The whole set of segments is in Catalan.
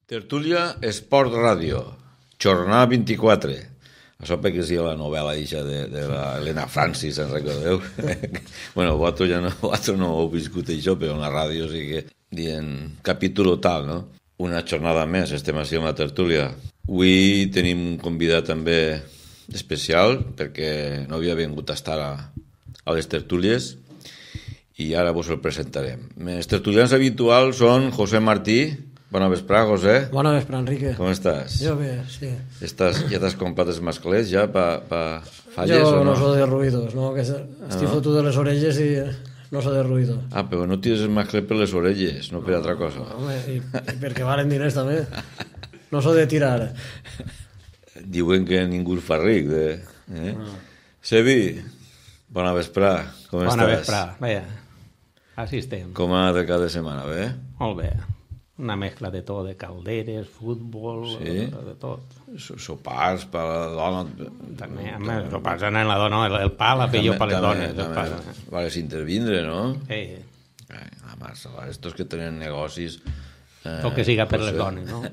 Tertúlia Esport Ràdio, jornada 24. Això perquè sí la novel·la ixa de la Helena Francis, en recordeu? Bueno, vosaltres no heu viscut això, però en la ràdio sí que dient capítol tal, no? Una jornada més, estem així amb la tertúlia. Avui tenim un convidat també especial, perquè no havia vingut a estar a les tertúlies, i ara vos el presentarem. Els tertulians habituals són José Martí. Bona vesprà, José. Bona vesprà, Enrique. Com estàs? Jo bé, sí. Ja t'has comprat els masclets ja pa falles jo o no? No soy de ruidos, no? Que estic fotut de les orelles i no soy de ruido. Ah, però no tires el masclet per les orelles, no per altra cosa. Home, i perquè valen diners també. No soy de tirar. Diuen que ningú el fa ric. Sebi, bona vesprà. Com estàs? Bona vesprà, bé. Així estem. Com ha anat el cap de setmana, bé? Molt bé. Una mezcla de tot, de calderes, futbol, sí? de tot. Sopars per a la dona... També, sopars en la dona, el pa la feia per les dones. Vales intervindre, no? Sí. La massa, estos que tenen negocis... Tot que siga per les dones, no?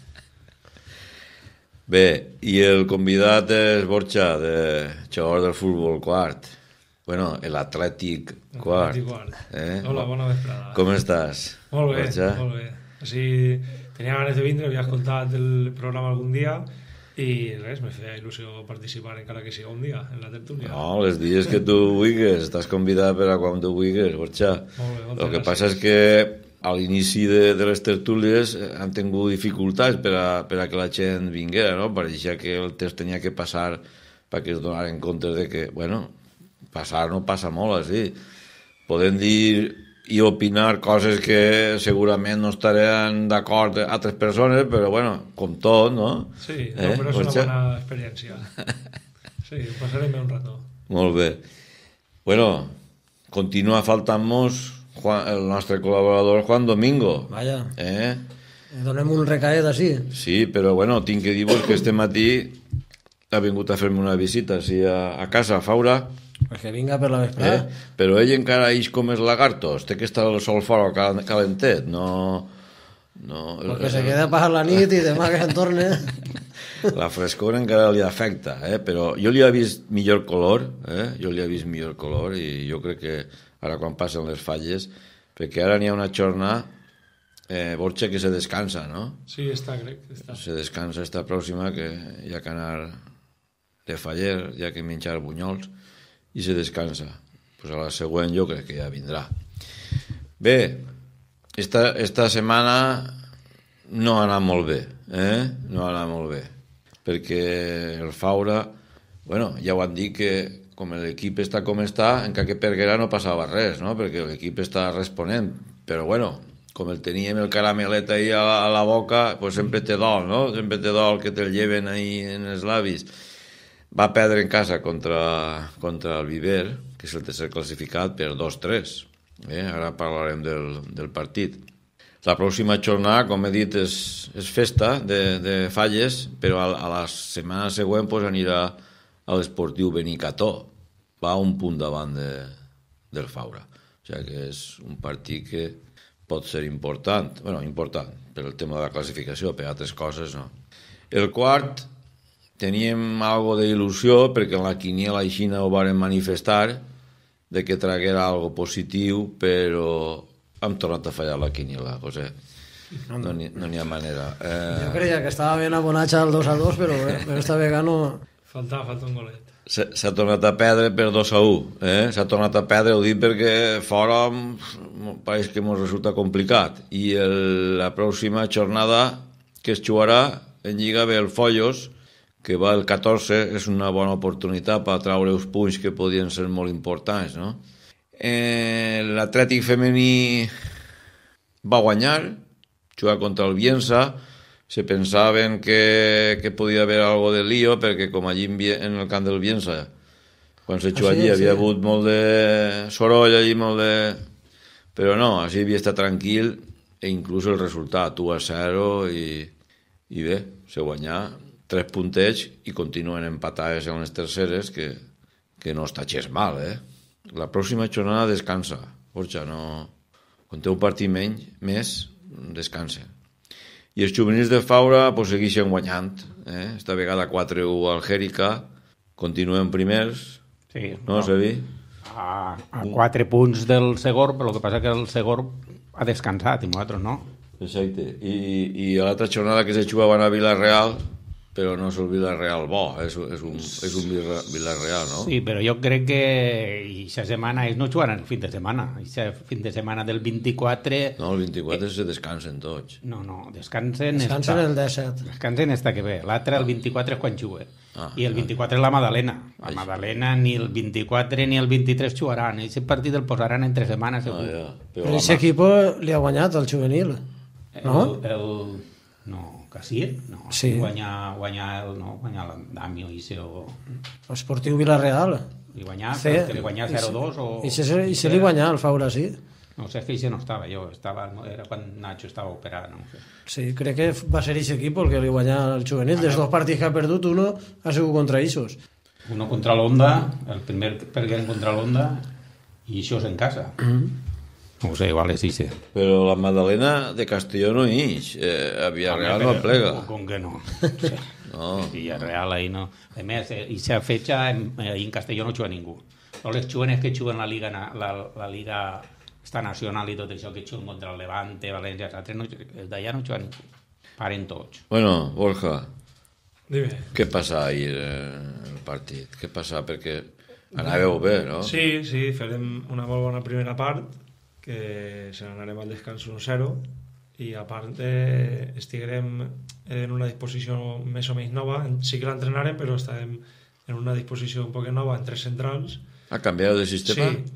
Bé, i el convidat és Borja, de jugador del futbol quart. Bueno, l'Atlètic quart. Hola, bona vesprada. Com estàs? Molt bé, Borja? molt bé. Així, tenia ganes de vindre, havia escoltat el programa algun dia i res, me feia il·lusió participar encara que sigui un dia en la tertúlia. No, les dies que tu vulguis, estàs convidat per a quan tu vulguis, Borja. Molt bé, El que passa és que a l'inici de les tertúlies han tingut dificultats per a que la gent vinguera, no? Pareixia que el test tenia que passar perquè es donaren compte de que, bueno, passar no passa molt, així. Podem dir i opinar coses que segurament no estaran d'acord altres persones, però, bueno, com tot, no? Sí, no, però és una bona experiència. Sí, ho passarem bé un rato. Molt bé. Bueno, continua faltant-nos el nostre col·laborador Juan Domingo. Vaja. Donem un recaet així. Sí, però, bueno, tinc que dir-vos que este matí ha vingut a fer-me una visita així a casa, a Faura. Pues que vinga per la vesprada. Però ell encara ix com els lagartos, té que estar el sol fora calentet, no... Perquè se queda a passar la nit i demà que se'n torne. La frescor encara li afecta, però jo li he vist millor color, i jo crec que ara quan passen les falles, perquè ara n'hi ha una jornada, Borja, que se descansa, no? Sí, està, crec. Se descansa esta pròxima, que hi ha que anar de faller, hi ha que menjar bunyols, i se descansa. Pues a la següent jo crec que ja vindrà. Bé, esta setmana no ha anat molt bé, no ha anat molt bé, perquè el Faura, bueno, ja ho han dit que com l'equip està com està, encara que perguera no passava res, no? Perquè l'equip està responent, però bueno, com el teníem el caramelet ahí a la boca, pues sempre te dol, no? Sempre te dol que te'l lleven ahí en els llavis. Va perdre en casa contra el Viver, que és el tercer classificat, per 2-3. Ara parlarem del partit. La pròxima jornada, com he dit, és festa de falles, però a la setmana següent anirà a l'Esportiu Benicarló. Va un punt davant del Faura. O sigui que és un partit que pot ser important. Bueno, important per el tema de la classificació, per altres coses no. El quart... Teníem algo d'il·lusió perquè en la quiniela aixina ho varen manifestar de que traguera algo positiu, però hem tornat a fallar la quiniela, José. No n'hi ha manera. Jo creia que estava ben abonatge al 2-2, però esta vegada no... Falta un golet. S'ha tornat a perdre per 2-1. S'ha tornat a perdre, ho dic perquè fora pareix que ens resulta complicat. I la pròxima jornada que es jugarà en Lliga ve el Follos, que va el 14, és una bona oportunitat per treure els punts que podien ser molt importants, no? L'Atlètic femení va guanyar, jugar contra el Bielsa, se pensaven que podia haver algo de lío, perquè com allí en el camp del Bielsa, quan se juga allí havia hagut molt de soroll, allí molt de... Però no, així havia estat tranquil, i inclús el resultat, 1-0, i bé, se guanyà 3 puntets i continuen empatades en les terceres, que no està gens mal, La pròxima jornada descansa, Borja, no... Quan té un partit més, descansa. I els juvenils de Faura pues, segueixen guanyant. Esta vegada 4-1 al Jèrica. Continuen primers. Sí, no, Sevi? A 4 punts del Segor, però el que passa que el Segor ha descansat i nosaltres no. Exacte. I a l'altra jornada que se jugaven a Vila-real, però no és el Vila-real bo, és un Vila-real, no? Sí, però jo crec que aquesta setmana ells no jugaran el fin de setmana. Aquest fin de setmana del 24... No, el 24 se descansen tots. No, descansen el 17. Descansen esta que ve. L'altre, el 24, és quan juga. I el 24 és la Madalena. La Madalena ni el 24 ni el 23 jugaran. Aquest partit el posaran entre setmanes, segur. Però aquest equip li ha guanyat el juvenil, no? No, Casier? No, sí. Guanyar l'Andamio i Esportiu Vila-real. Li guanyar 0-2 o... I se li guanyar el Faura, sí. No sé, que no estava, era quan Nacho estava operat, no sé. Sí, crec que va ser aquest equip el que li guanyà el juvenil. Dels 2 partits que ha perdut, uno ha sigut contra Ixos. Uno contra l'Onda, el primer perdent contra l'Onda, i Ixos en casa. No ho sé, igual és Ixe. Però la Madalena de Castelló no ix. A Villarreal no plega. Com que no? Sí. No. Villarreal ahí no. A més, aquesta fetge en Castelló no juga ningú. Tots els jugadors que juguen la Liga esta nacional i tot això, que juguen contra el Levante, València, els d'allà no juguen ningú. Paren tots. Bueno, Borja, dime. Què passa ahir el partit? Què passa? Perquè anàveu bé, no? Sí, farem una molt bona primera part, que se n'anarem al descans 1-0, i a part estiguem en una disposició més o menys nova. Sí que l'entrenarem, però estarem en una disposició un poc nova en 3 centrals. Ha canviat de sistema? Sí,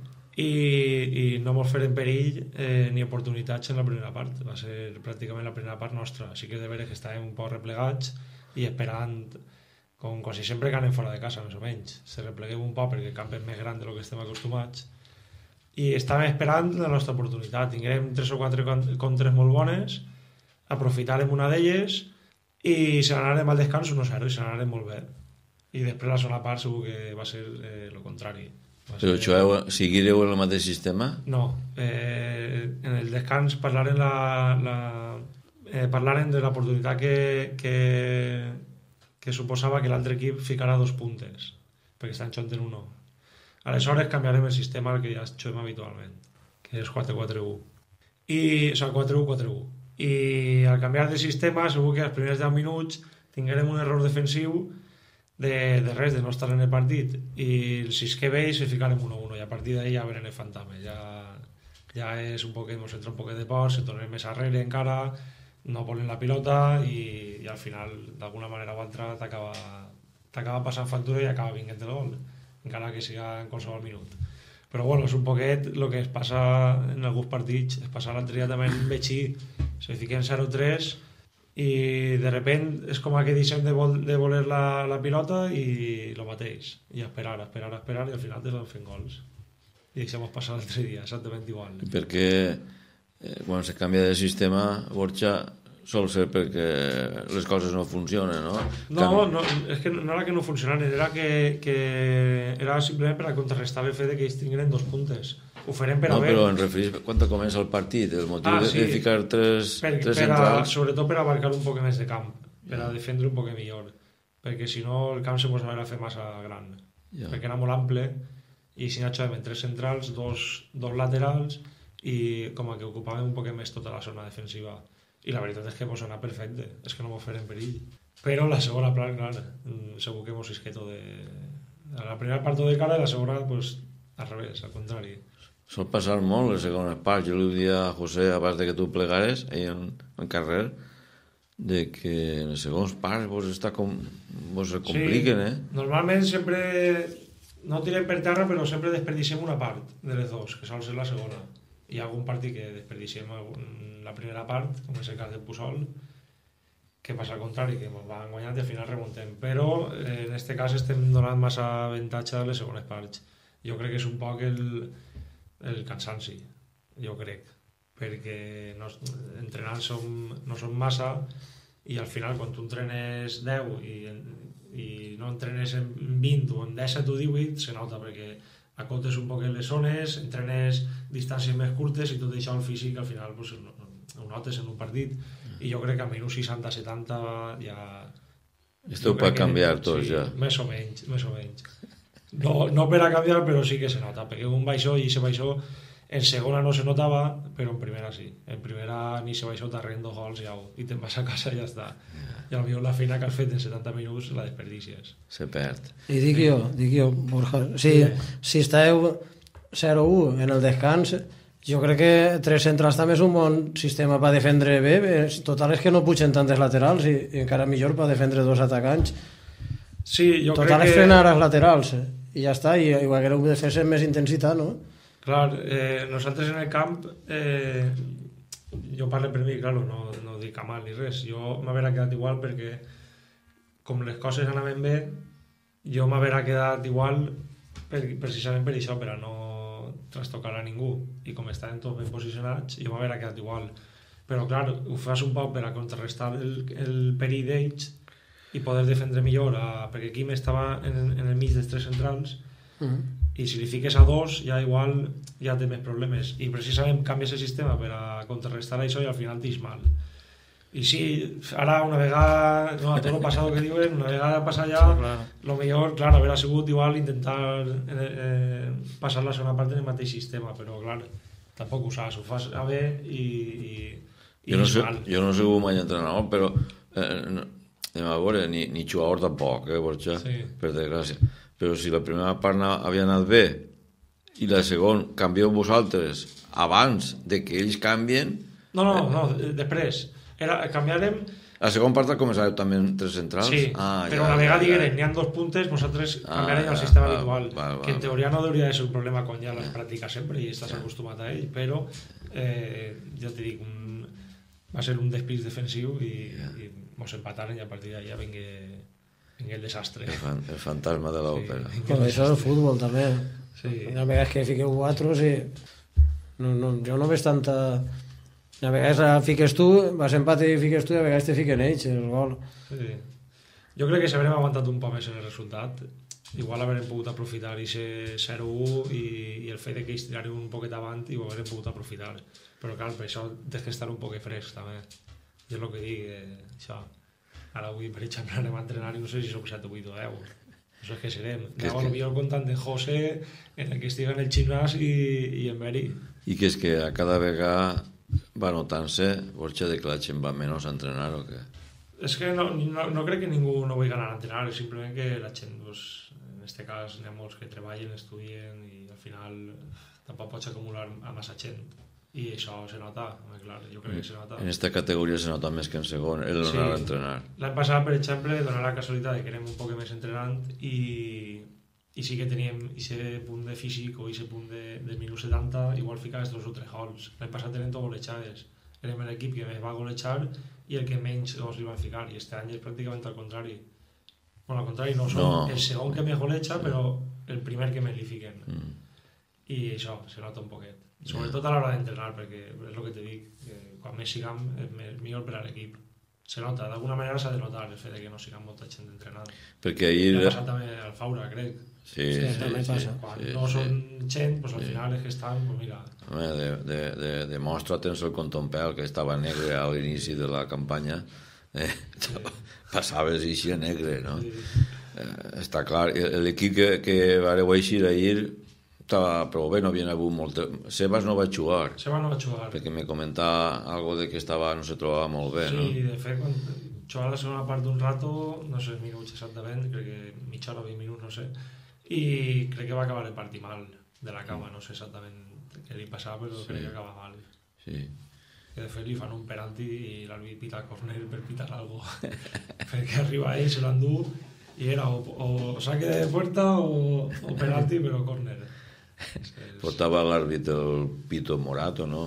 i no ens farem perill ni oportunitats en la primera part. Va ser pràcticament la primera part nostra. Sí que de veure que estàvem un poc replegats i esperant, com quasi sempre que anem fora de casa, més o menys. Se repleguem un poc perquè el camp és més gran del que estem acostumats. I estàvem esperant la nostra oportunitat. Tinguem 3 o 4 contres molt bones, aprofitarem una d'elles i se n'anarem al descans 1-0 i se n'anarem molt bé. I després la segona part segur que va ser el contrari. Però seguireu en el mateix sistema? No. En el descans parlarem de l'oportunitat que suposava que l'altre equip ficarà 2 puntes, perquè estan xonten 1. Aleshores canviarem el sistema al que ja juguem habitualment, que és 4-4-1. O sigui, 4-1-4-1. I al canviar de sistema, segur que als primers 10 minuts tinguem un error defensiu de res, de no estar en el partit. I si és que veig, se ficarem 1-1. I a partir d'ahí ja verem el fantasma. Ja és un poquet, ens entra un poquet de por, se tornem més arrere encara, no volen la pilota i al final, d'alguna manera o altra, t'acaba passant factura i acaba vinguent el gol, encara que siga en qualsevol minut. Però bueno, és un poquet el que es passa en alguns partits. Es passa l'altre dia també en Betxí, se fiquen 0-3 i de repent és com que deixem de voler la pilota i el mateix, i esperar i al final te van fent gols i deixem passar l'altre dia, exactament igual. Perquè quan se canvia de sistema, Borja, sol ser perquè les coses no funcionen, no? No, és que no era que no funcionaven, era que era simplement per a contrarrestar el fet que ells tingueren 2 puntes. Ho farem per a veure. No, però en referís quan comença el partit, el motiu de ficar 3 centrals... Sobretot per abarcar un poc més de camp, per a defendre un poc millor, perquè si no el camp se posava a fer massa gran, perquè era molt ample, i si no jugàvem 3 centrals, 2 laterals, i com que ocupàvem un poc més tota la zona defensiva. I la veritat és que mos anava perfecte, és que no mos farem perill. Però la segona part, clar, segur que mos isqueto de... La primera part de cara i la segona, pues, al revés, al contrari. Sol passar molt les segones parts. Jo li dia a José, abans de que tu plegares, ahí en carrer, de que en les segones parts vos se compliquen, Sí, normalment sempre... No tirem per terra, però sempre desperdiciem una part de les 2, que sol ser la segona. Hi ha algun partit que desperdiciem la primera part, com és el cas del Puçol, que passa al contrari, que ens van guanyant i al final remuntem. Però en aquest cas estem donant massa avantatge a les segones parts. Jo crec que és un poc el cansanci, jo crec, perquè entrenant no som massa i al final quan tu entrenes 10 i no entrenes en 20 o en 17 o 18 se nota perquè acotes un poc les zones, entrenes distàncies més curtes i tot això al físic al final pues, ho notes en un partit i jo crec que a minut 60-70 ja... Esteu per canviar tots, sí, ja. Més o menys. No per a canviar, però sí que se nota, perquè un baixó i ese baixó en segona no se notava, però en primera sí. En primera ni se baixó t'arreguen 2 gols i te'n vas a casa i ja està. I potser la feina que has fet en 70 minuts la desperdicies. Se perd. I dic jo, Borja, si esteu 0-1 en el descans, jo crec que 3 centrals també és un bon sistema per defendre bé. Total és que no pugen tantes laterals i encara millor per defendre 2 atacants. Sí, jo Total crec és frenar els laterals i ja està, i igual que heu de fer més intensitat, no? Clar, nosaltres en el camp, jo parlo per mi, claro, no dic a mal ni res, jo m'haurà quedat igual perquè com les coses anaven bé, jo m'haurà quedat igual precisament per això, per a no trastocar a ningú, i com estaven tots ben posicionats, jo m'haurà quedat igual. Però clar, ho fas un poc per a contrarrestar el perill d'ells i poder defendre millor, perquè Quim estava en el mig dels 3 centrals, i si li fiques a 2 ja igual ja té més problemes, i precisament canvies el sistema per a contrarrestar això i al final t'ix mal. I sí, ara una vegada, no, a tot el passat que diuen, una vegada passar ja, lo millor, clar, haver sigut igual intentar passar la segona part en el mateix sistema, però clar, tampoc ho saps, ho fas a bé i jo no sé mai entrenador, però anem a veure, ni jugador tampoc, Borja, sí. Per desgràcia. Però si la primera part havia anat bé i la segona canvieu vosaltres abans de que ells canvien... No, després. Canviarem... La segona part començareu també en 3 centrals? Sí, però una vegada digueren, n'hi ha 2 puntes, nosaltres canviarem el sistema habitual, que en teoria no hauria de ser un problema quan ja l'has practicat sempre i estàs acostumat a ell, però ja t'he dit, va ser un despís defensiu i mos empataren i a partir d'allà vingué el desastre. El fantasma de l'òpera. Això és el futbol també. Sí. Una vegada que fiqueu 4 jo no veig tanta... Una vegada fiques tu, vas empat i fiques tu, i a vegades te fiquen ells el gol. Sí. Jo crec que si haurem aguantat un poc més en el resultat, igual haurem pogut aprofitar aquest 0-1 i el fet que ells tiraren un poquet avant i ho haurem pogut aprofitar. Però clar, per això tens que estar un poc fresc també. Jo és el que dic, això. Ara avui, per exemple, anem a entrenar i no sé si som 7 o 8 o 10. No sé què serem. Aneu potser al comptant de José, en el que estiga en el gimnàs i en Meri. I que és que a cada vegada va notant-se, Borja, de que la gent va menys a entrenar o què? És que no crec que ningú no vulgui anar a entrenar, és simplement que la gent, pues, en aquest cas, n'hi ha molts que treballen, estudien i al final tampoc pots acumular a massa gent. I això se nota, clar, jo crec que se nota. En aquesta categoria se nota més que en segon, el donar a entrenar. L'any passat, per exemple, donar la casualitat que érem un poc més entrenant i sí que teníem aquest punt de físic o aquest punt de minut 70, igual ficaves 2 o 3 gols. L'any passat eren tot golejades. Érem l'equip que més va golejar i el que menys gols li van ficar. I este any és pràcticament al contrari. Bueno, al contrari, no som el segon que més goleja, però el primer que més li fiquen. I això, se nota un poquet. Sobretot a l'hora d'entrenar, perquè és el que te dic, que quan més siguem és millor per a l'equip. Se nota, d'alguna manera s'ha de notar el fet que no siguem molta gent entrenant. Perquè ahir... Ha passat també al Faura, crec. Sí, també passa. Quan no són gent, pues al final és que estan, pues mira... Demostra tens el contompel, que estava negre a l'inici de la campanya. Passaves així a negre, no? Està clar, l'equip que vareu eixir ahir estava prou bé, no havien hagut molt... Sebas no va jugar. Sebas no va jugar. Perquè me comentava algo de que no se trobava molt bé, no? Sí, de fet, quan jugava la segona part d'un rato, no sé, minuts exactament, crec que mitja hora o 20 minuts, no sé, i crec que va acabar el partit mal de la cama, no sé exactament què li passava, però crec que acaba mal. Sí. Que de fet li fan un penalti i l'àrbit pita córner per pitar algo. Perquè arriba ell, se l'endú, i era o saque de puerta o penalti, però córner. Portava l'àrbit el pito morat o no?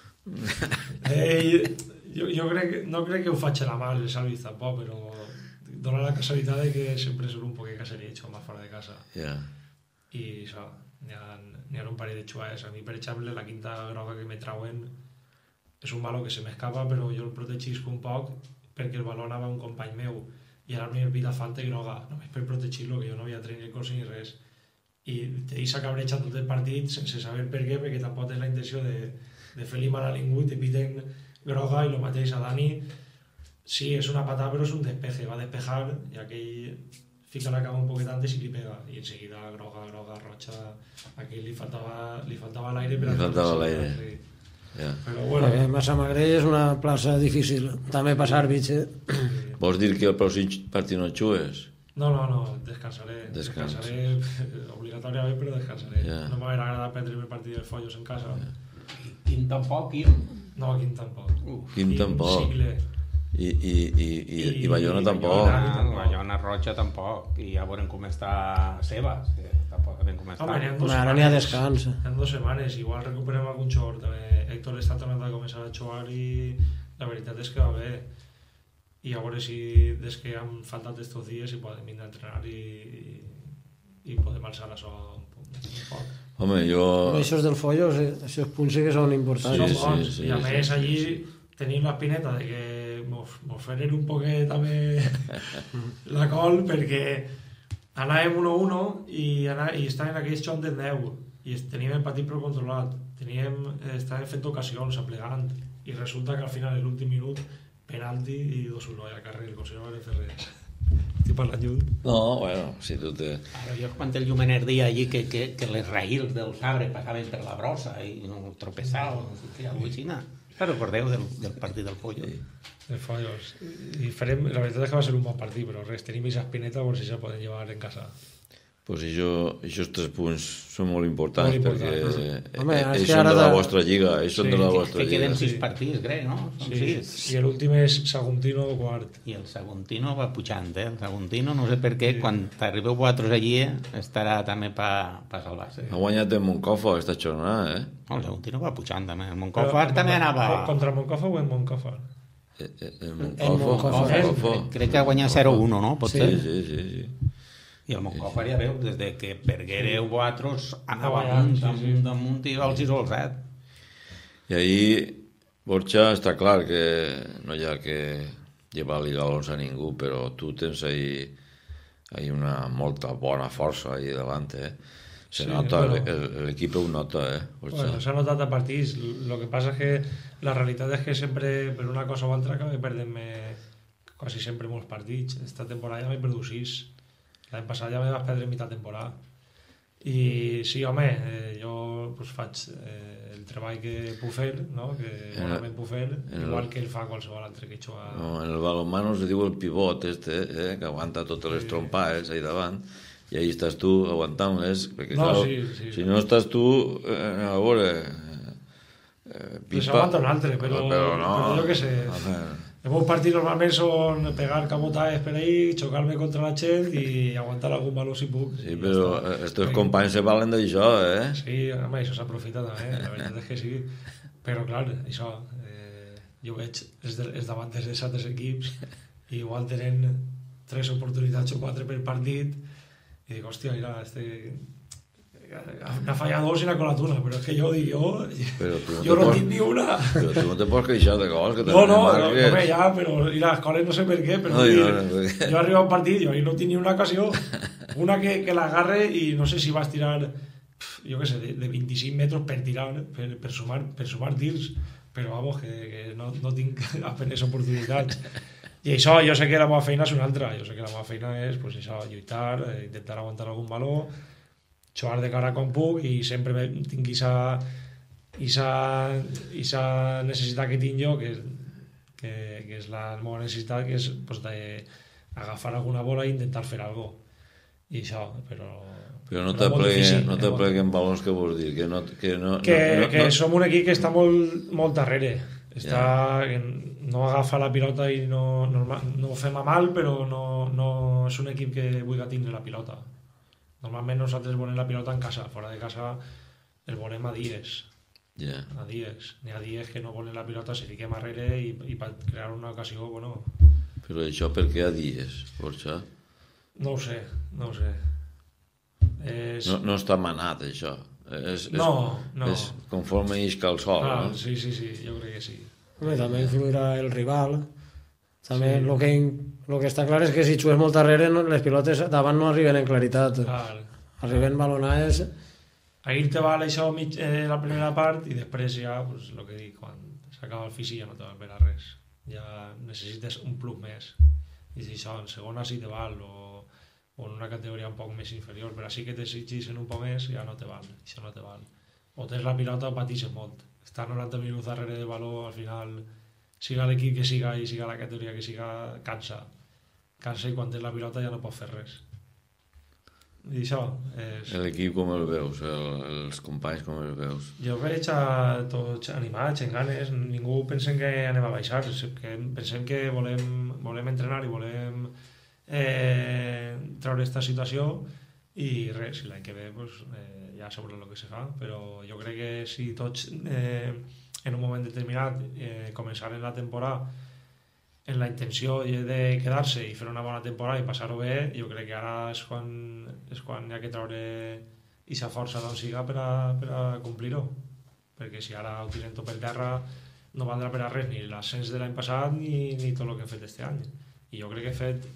Jo no crec que ho faig a la mà els àrbits tampoc, però dona la casualitat de que sempre surt un poc de caserig o més fora de casa. I això, n'hi ha un parell de xugades. A mi, per exemple, la quinta groga que me trauen és un baló que se m'escapa, però jo el protegisc un poc perquè el baló anava a un company meu i ara mi pita falta i groga, només per protegir-lo, que jo no havia tret el cos ni res. I te deixa cabrejar tot el partit sense saber per què, perquè tampoc és la intenció de fer-li mal a ningú i te piten groga, i el mateix a Dani, sí, és una patada, però és un despeje, va despejar, i aquell fica la cama un poquet antes i li pega, i enseguida groga, roja, aquell li faltava l'aire per li faltava l'aire. Sí. Ja. Però bueno, Massamagrell és una plaça difícil, també pas àrbits, Vols dir que el pròxim partit no xues? No, descansaré obligatòriament, però descansaré. Yeah. No m'haurà agradat prendre el partit dels Follos en casa. Quin tampoc, Quim? No, Quim tampoc. Quim tampoc. Sigle. I Bayona tampoc. Bayona Roja tampoc. I ja veurem com està Sebas, que tampoc sabem com està. Home, ara n'hi ha descans. En 2 setmanes, igual recuperem algun xor. Héctor està tornant a començar a jugar i la veritat és que va bé. I a veure si des que han faltat estos dies si podem ir a entrenar i podem alçar això un poc. Home, jo... Això del Follos, això punts sí que són importants. Sí, i a més allí tenim l'espineta de que mos feren un poquet també la col, perquè anàvem 1-1 i estàvem aquells xons de 10 i teníem el partit prou controlat, estàvem fent ocasions, aplegant, i resulta que al final, en l'últim minut, penalti i 2-1 a carrer, com si no van fer res. Estic parlant lluny. No, bueno, si tu te... Ara, jo quan el Llumener dia allí que les raïls del sabre passaven per la brossa i no tropeçaven, no sé què, alguna cosa així. Recordeu del partit del Follo? De Follos. I la veritat és que va ser un bon partit, però res, tenim aquesta espineta per si se poden llevar en casa. Pues aquests 3 punts són molt importants, perquè ells són de la vostra lliga, que queden 6 partits, crec, no? Són 6. I l'últim és Saguntino quart. I el Saguntino va pujant, el Saguntino, no sé per què, quan t'arribeu vosaltres allí, estarà també per salvar-se. Ha guanyat el Moncofa aquesta jornada, El Saguntino va pujant també, el Moncofa també anava... Contra Moncofa o en Moncofa? El Moncofa. Crec que ha guanyat 0-1, no? Potser? Sí. I el Moncofa ja veu, des de que perguereu vosaltres, anava damunt i els 6 o el 7. I ahí, Borja, està clar que no hi ha que llevar-li galons a ningú, però tu tens ahí una molta bona força ahí davant, Se nota, l'equip ho nota, Bueno, s'ha notat a partits. Lo que passa és que la realitat és que sempre, per una cosa o altra, acaba perdent quasi sempre molts partits. Esta temporada ja m'he perdut 6. L'any passat ja me vas perdre mitja temporada. I sí, home, jo pues, faig el treball que puc fer, no? Que normalment puc fer, igual que el fa qualsevol altre que juga... No, en el balonmano es diu el pivot, que aguanta totes les trompades ahí davant, i ahí estàs tu aguantant-les, perquè no, clar, si no estàs tu, a veure... Pues aguanta un altre, però jo què sé... Els meus partits normalment són pegar camotades per ahí, xocar-me contra la gent i aguantar algun valor si puc. Sí, però els teus companys se valen d'això, Sí, home, això s'aprofita també, la veritat és que sí. Però, clar, això, jo veig els davanters dels altres equips i igual tenen 3 oportunitats o 4 per partit i dic, hòstia, mira, n'ha fallat 2 i n'ha colat una, però és que jo no tinc ni una. Però tu no te pots queixar de gols, que no, ja, però i les coles no sé per què, però jo arribo a un partit i no tinc ni una ocasió, una que l'agarre i no sé si vas tirar, jo què sé, de 25 metres per tirar, per sumar tirs, però vamos, que no tinc apenes oportunitats. I això, jo sé que la meva feina és una altra, jo sé que la meva feina és pues, això, lluitar, intentar aguantar algun valor, jugar de cara com puc i sempre tinc aquesta necessitat que tinc jo, que és la meva necessitat, que és pues, agafar alguna bola i intentar fer alguna cosa. I això, però no t'apleguen balons, que vols dir? Que som un equip que està molt darrere. No agafa la pilota i no fem a mal, però no és un equip que vulgui tindre la pilota. Normalment nosaltres volem la pilota en casa, fora de casa el volem a dies. A dies. N'hi ha dies que no volen la pilota, se fiquem arrere i per crear una ocasió, bueno... Però això per què a dies, Borja? No ho sé. No està manat, això. No. És conforme isca el sol, no? Sí, jo crec que sí. També influirà el rival. També el que està clar és que si jugues molt darrere les pilotes davant no arriben en claritat. Arriben balonades. Ahir te val això la primera part i després ja, pues, el que dic, quan s'acaba el físic i ja no te val per a res. Ja necessites un plus més. I si això, en segona sí te val, o en una categoria un poc més inferior, però així que t'exigis en un poc més ja no te val, això no te val. O tens la pilota o patixes molt. Estar 90 minuts darrere de valor, al final, siga l'equip que siga i siga la categoria que siga, cansa i quan tens la pilota ja no pots fer res. I això és... L'equip com el veus? Els companys com els veus? Jo veig a tots animats, en ganes, ningú pensem que anem a baixar, que pensem que volem entrenar i volem treure aquesta situació i res, si l'any que ve pues, ja sabrem el que se fa, però jo crec que si tots en un moment determinat començaren la temporada en la intenció de quedar-se i fer una bona temporada i passar-ho bé, jo crec que ara és quan hi ha que treure aquesta força d'on siga per a complir-ho, perquè si ara ho tirem tot per terra no valdrà per a res ni l'ascens de l'any passat ni tot el que hem fet este any. I jo crec que he fet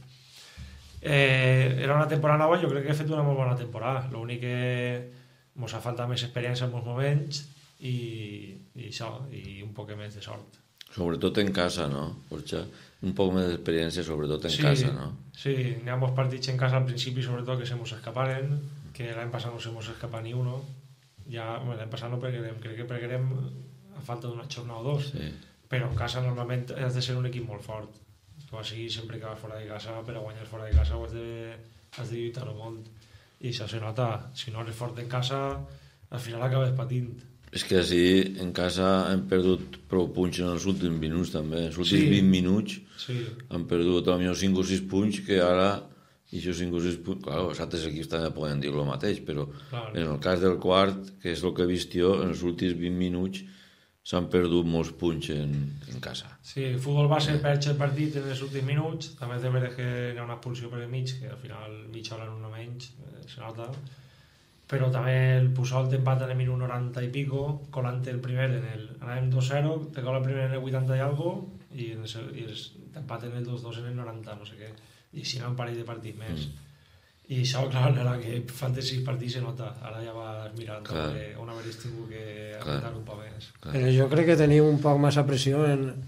era una temporada nova, jo crec que he fet una molt bona temporada, l'únic que ens ha faltat més experiència en molts moments i això, i un poc més de sort. Sobretot en casa, no? Porxa, un poc més d'experiència, sobretot en casa, no? Sí, n'hi ha molts partits en casa al principi, sobretot que se mos escaparen, que l'any passat no se mos escapa ni uno. Ja, bueno, l'any passat no perguerem, crec que perguerem a falta d'una jornada o dos, Sí. però en casa normalment has de ser un equip molt fort. Tu així, sempre que vas fora de casa, per a guanyar fora de casa has de lluitar-ho molt. I això se nota, si no eres fort en casa, al final acabes patint. És que així en casa hem perdut prou punts en els últims minuts també. En els últims 20 minuts han perdut potser 5 o 6 punts que ara, i aquests 5 o 6 punts, clar, els altres equips també poden dir el mateix, però en el cas del quart, que és el que he vist jo, en els últims 20 minuts s'han perdut molts punts en casa. Sí, el futbol base perd el partit en els últims minuts, també és de veure que hi ha una expulsió per el mig, que al final mitja hora en una menys, se nota, però també el Pusol t'empata en el minut 90 i pico, colant el primer anàvem 2-0, te cola el primer en el 80 i algo, i t'empaten el 2-2 en el 90, no sé què, i així un parell de partits més. I això, clar, ara que falten 6 partits se nota, ara ja vas mirant on haver tingut que apretar un poc més. Però jo crec que teniu un poc massa pressió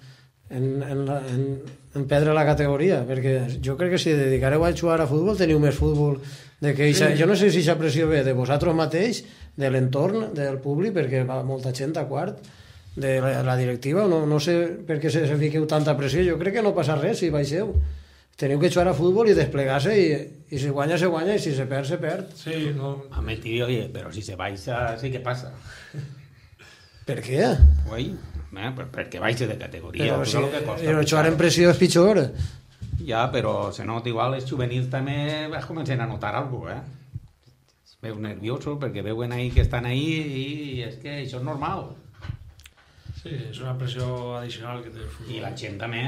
en perdre la categoria, perquè jo crec que si dedicareu a jugar a futbol teniu més futbol de que jo no sé si aquesta pressió ve de vosaltres mateix, de l'entorn, del públic, perquè va molta gent a quart, de la directiva, no sé per què se fiqueu tanta pressió, jo crec que no passa res si baixeu. Teniu que jugar a futbol i desplegar-se i si guanya, se guanya, i si se perd, se perd. Sí, no... Home, tio, però si se baixa, sí que passa. Per què? Ui, perquè baixa de categoria. Però si jugar en pressió és pitjor. Ja, però se nota igual, els juvenils també es comencen a notar alguna cosa, Es veu nerviosos perquè veuen ahí que estan ahí i és que això és normal. Sí, és una pressió addicional que té el futbol. I la gent també,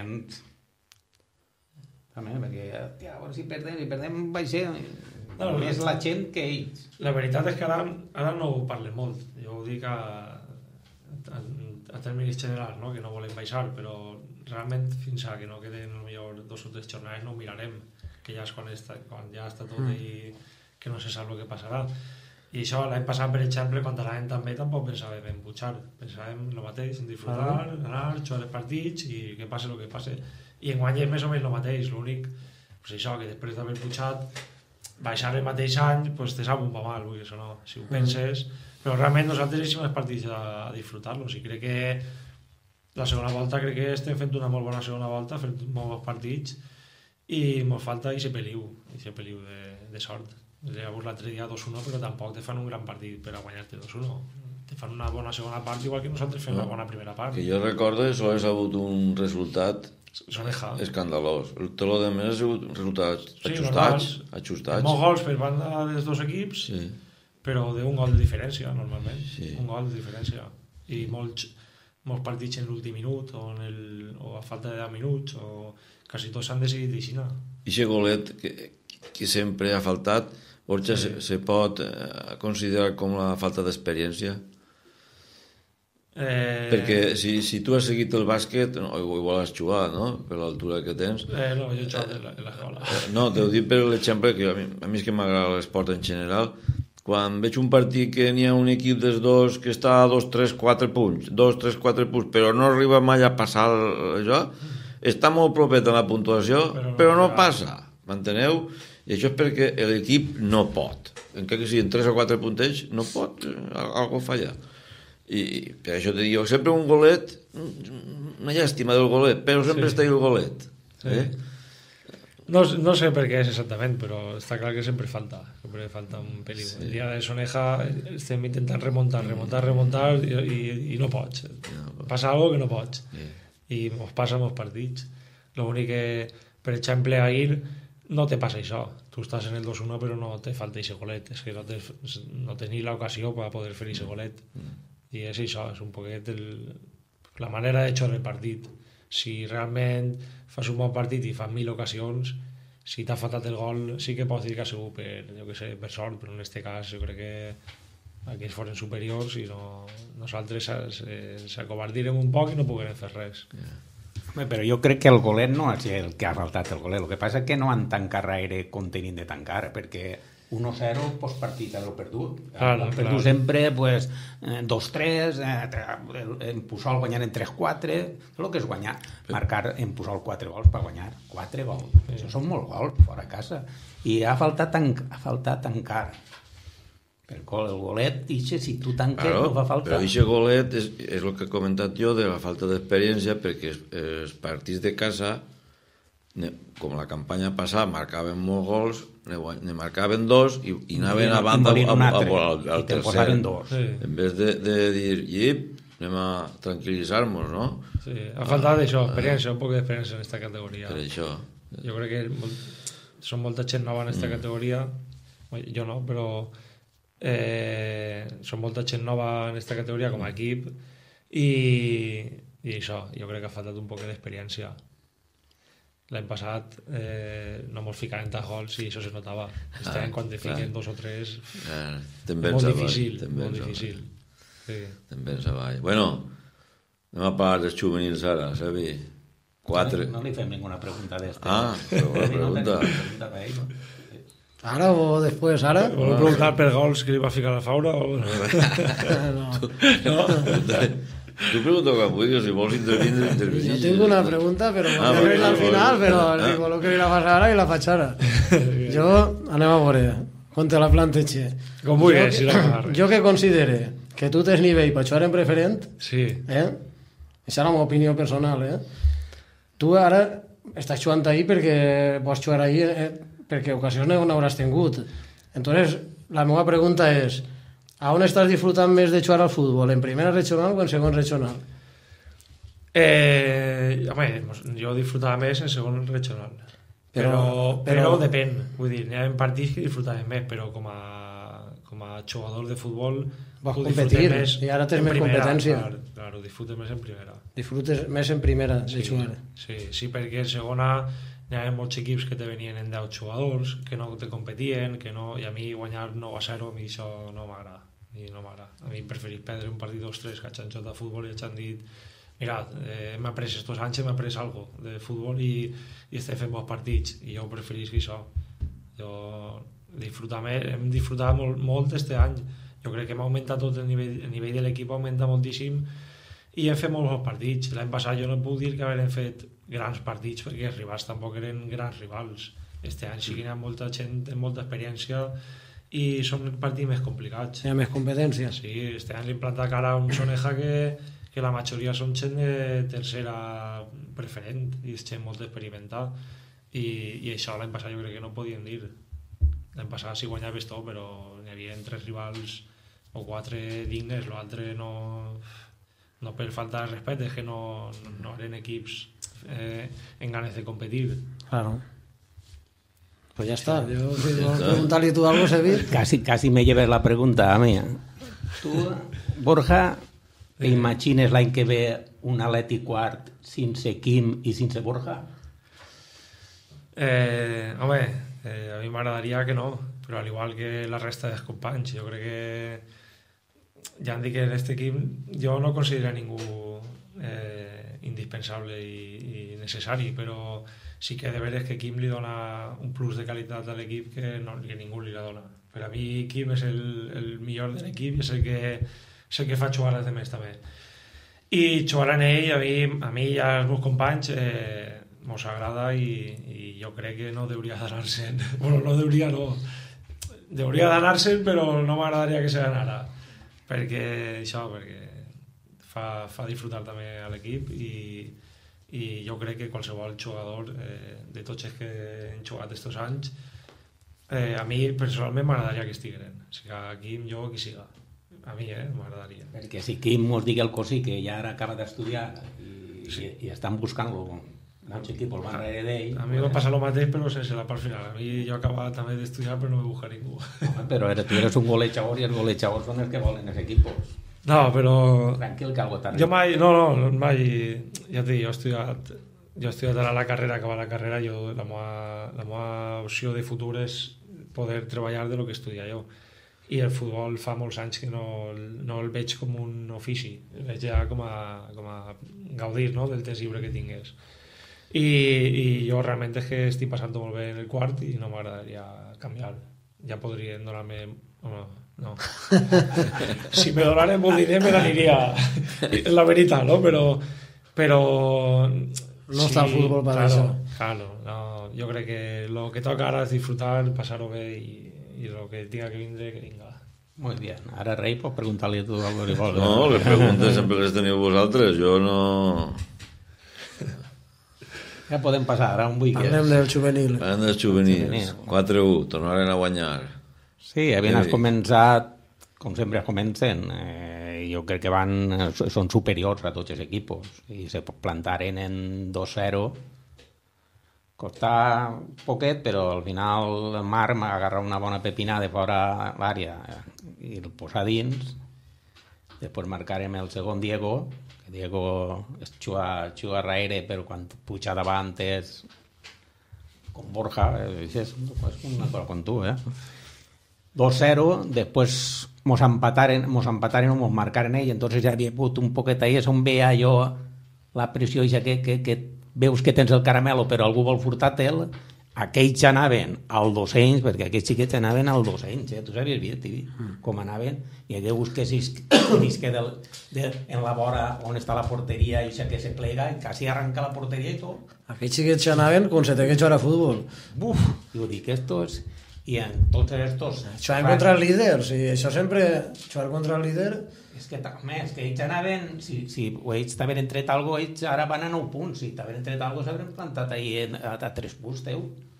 també, perquè, tia, a veure si perdem baixem. Més la gent que ells. La veritat és que ara no ho parlem molt. Jo ho dic a termes generals, no? Que no volem baixar, però realment fins a que no queden potser 2 o 3 jornades no ho mirarem, que ja és quan ja està tot i que no se sap el que passarà. I això l'any passat, per exemple, quan anàvem també tampoc pensàvem en pujar, pensàvem el mateix, en disfrutar, anar, jugar els partits i que passe el que passe. I enguany és més o menys el mateix, l'únic, pues això, que després d'haver pujat, baixar el mateix any, pues te sap un poc mal, vull dir, això no, si ho penses, però realment nosaltres deixem els partits a disfrutar-los i crec que la segona volta crec que estem fent una molt bona segona volta, fent molts bons partits i ens falta aquest peliu de sort. Llavors l'altre dia 2-1, però tampoc te fan un gran partit per a guanyar-te 2-1. Te fan una bona segona part, igual que nosaltres fem una bona primera part. Que jo recordo que sols ha hagut un resultat escandalós. Tot el que més ha sigut resultats ajustats. Molts gols per banda dels dos equips, però d'un gol de diferència, normalment. Un gol de diferència. I molts partits en l'últim minut, o a falta de 10 minuts, o quasi tots s'han decidit així. I aquest golet que sempre ha faltat, Borja, se pot considerar com la falta d'experiència? Perquè si tu has seguit el bàsquet, igual has jugat, no?, per l'altura que tens. No, jo he jugat a l'escola. No, t'ho dic per l'exemple que a mi és que m'agrada l'esport en general. quan veig un partit que n'hi ha un equip dels dos que està a 2, 3, 4 punts, 2, 3, 4 punts, però no arriba mai a passar això, està molt propet en la puntuació, però no passa, m'enteneu? I això és perquè l'equip no pot. Encara que siguin 3 o 4 puntets, no pot, algo falla. I per això te dic, sempre un golet, una llàstima del golet, però sempre està ahí el golet. No sé per què és exactament, però està clar que sempre falta un pel·li. El dia de Soneja estem intentant remuntar i no pots. Passa alguna que no pots. I ens passa en els partits. L'únic que, per exemple, ahir no te passa això. Tu estàs en el 2-1 però no te falta aquest golet. És que no tens l'ocasió per poder fer aquest golet. I és això, és un poquet la manera de xorrar el partit. Si realment fas un bon partit i fas 1000 ocasions, si t'ha faltat el gol sí que pots dir que ha sigut per sort, però en aquest cas jo crec que aquests foren superiors i nosaltres s'acobardirem un poc i no poguerem fer res. Però jo crec que el golet no és el que ha faltat el golet, el que passa és que no han tancat gaire com tenint de tancar, perquè 1-0 postpartit l'ho perdut. Perdut sempre 2-3, en Puçol guanyar en 3-4, el que és guanyar, marcar en Puçol 4 gols per guanyar 4 gols. Això són molts gols fora a casa. I ha faltat tancar. El golet, si tu tanques, no fa falta. Però aquest golet és el que he comentat jo de la falta d'experiència, perquè els partits de casa, com la campanya passada, marcaven molts gols, ne marcaven 2 i anaven a banda al tercer. En vez de dir, anem a tranquil·litzar-nos, no? Sí, ha faltat això, experiència, un poc d'experiència en aquesta categoria. Per això. Jo crec que són molta gent nova en aquesta categoria, jo no, però són molta gent nova en aquesta categoria com a equip i això, jo crec que ha faltat un poc d'experiència. L'any passat no mos ficaven tants gols i això se notava. Este any quan te fiquen 2 o 3 molt difícil. Te'n vens avall. Bueno, anem a parlar dels juvenils ara, Sebi. 4. No li fem ninguna pregunta d'esta. Però una pregunta. Ara o després, ara? Voleu preguntar per gols que li va ficar a la Faura? No. Tu pregunta quan vulguis, si vols intervindre. Jo tinc una pregunta, però al final, però si voleu que la faig ara i la faig ara. Jo, anem a veure, quan te la planteja. Com vulguis, jo que considere que tu tens nivell per jugar en preferent, sí. Això és la meva opinió personal, tu ara estàs jugant ahir perquè pots jugar ahir perquè ocasions no hauràs tingut. Entonces, la meva pregunta és, a on estàs disfrutant més de jugar al futbol? En primera regional o en segon regional? Home, jo disfrutava més en segon regional. Però depèn. Vull dir, n'hi ha partits que disfrutaven més, però com a jugador de futbol vas competir més i ara tens més competència. Claro, disfrutes més en primera. Disfrutes més en primera de jugar. Sí, perquè en segona hi havia molts equips que te venien en 10 jugadors, que no te competien, i a mi guanyar 9-0 a mi això no m'agrada. A mi preferís perdre un partit 2-3 que hagin jugat a futbol i hagin dit mira, hem après estos anys, hem après algo de futbol i estem fent bons partits i jo preferís que això. Hem disfrutat molt este any. Jo crec que hem augmentat tot el nivell de l'equip, augmenta moltíssim i hem fet molts bons partits. L'any passat jo no puc dir que haguem fet grans partits perquè els rivals tampoc eren grans rivals. Este any sí que hi ha molta gent amb molta experiència i són partits més complicats. Hi ha més competència. Sí, este any li planta cara a un Soneja que la majoria són gent de tercera preferent i és gent molt experimentada i això l'any passat jo crec que no podien dir. L'any passat sí guanyaves tot, però n'hi havia 3 rivals o 4 dignes, l'altre no per falta de respecte, és que no eren equips en ganes de competir. Claro. Pues ya está. Yo si preguntarle tú algo, Sebi. Casi me lleves la pregunta a mí. Tu, Borja, t'imagines l'any que ve un Atleti quart sense Quim i sense Borja? Home, a mi m'agradaria que no, però al igual que la resta dels companys, jo crec que ja han dit que en aquest equip jo no considero ningú indispensable i necessari, però sí que de veres que Quim li dona un plus de qualitat a l'equip que ningú li la dona. Per a mi Quim és el millor de l'equip i és el que fa jugar als demés també. I jugar en ell a mi i als meus companys mos agrada i jo crec que no hauria d'anar-se'n. Bueno, no hauria, no. Hauria d'anar-se'n, però no m'agradaria que se ganara. Perquè fa disfrutar també a l'equip i jo crec que qualsevol jugador de tots els que han jugat estos anys a mi personalment m'agradaria que estigueren. O sigui, Quim, jo, qui siga. A mi, m'agradaria. Perquè si Quim mos digui el cosí que ja ara acaba d'estudiar i estan buscant-lo grans equipos van darrere d'ell... A mi m'ha passat el mateix però sense la part final. A mi jo he acabat també d'estudiar però no me busca ningú. Però tu eres un golejador i els golejadors són els que volen els equipos. No, però... Tranquil, que algo t'arriba. Jo mai... No, mai... Ja et dic, jo he estudiat ara la carrera, acabar la carrera, la meva opció de futur és poder treballar de lo que estudia jo. I el futbol fa molts anys que no el veig com un ofici, el veig ja com a gaudir, no?, del temps lliure que tingués. I jo realment és que estic passant molt bé en el quart i no m'agradaria canviar. Ja podrien donar-me... No. Si me donaren molt diner me n'aniria, és la veritat, no? Però no està el futbol per això. Claro, no, jo crec que lo que toca ara és disfrutar, passar-ho bé i lo que tinga que vindre, que vinga. Muy bien. Ara, Rei, pots preguntar-li a tu algo que vols. No, les preguntes sempre les teniu vosaltres, jo no... Ja podem passar, ara un weekend. Parlem del juvenil. Parlem dels juvenils. 4-1, tornaren a guanyar. Sí, havien començat, com sempre comencen, jo crec que són superiors a tots els equipos i se plantaren en 2-0. Costà poquet, però al final el Marc m'agarra una bona pepinada de fora l'àrea i el posa dins. Després marcarem el segon Diego, que Diego juga darrere, però quan puja davant és com Borja, és una cosa com tu, 2-0, després mos empataren o mos marcaren ell, entonces ja havia hagut un poquet ahí, és on veia jo la pressió que veus que tens el caramelo però algú vol furtar-te'l. Aquells anaven al 200, perquè aquells xiquets anaven al 200, tu sabies bé com anaven, i aquell busquessis en la vora on està la porteria i que se plega i quasi arranca la porteria i tot. Aquells xiquets anaven com se té que jugar a futbol. Buf, jo dic, estos... I en tots estos... Jugar contra el líder, sí, això sempre... Jugar contra el líder... És que més, que ells anaven... Si ells t'havien entret alguna cosa, ells ara van a 9 punts. Si t'havien entret alguna cosa, s'havien plantat ahir a 3 punts, teu.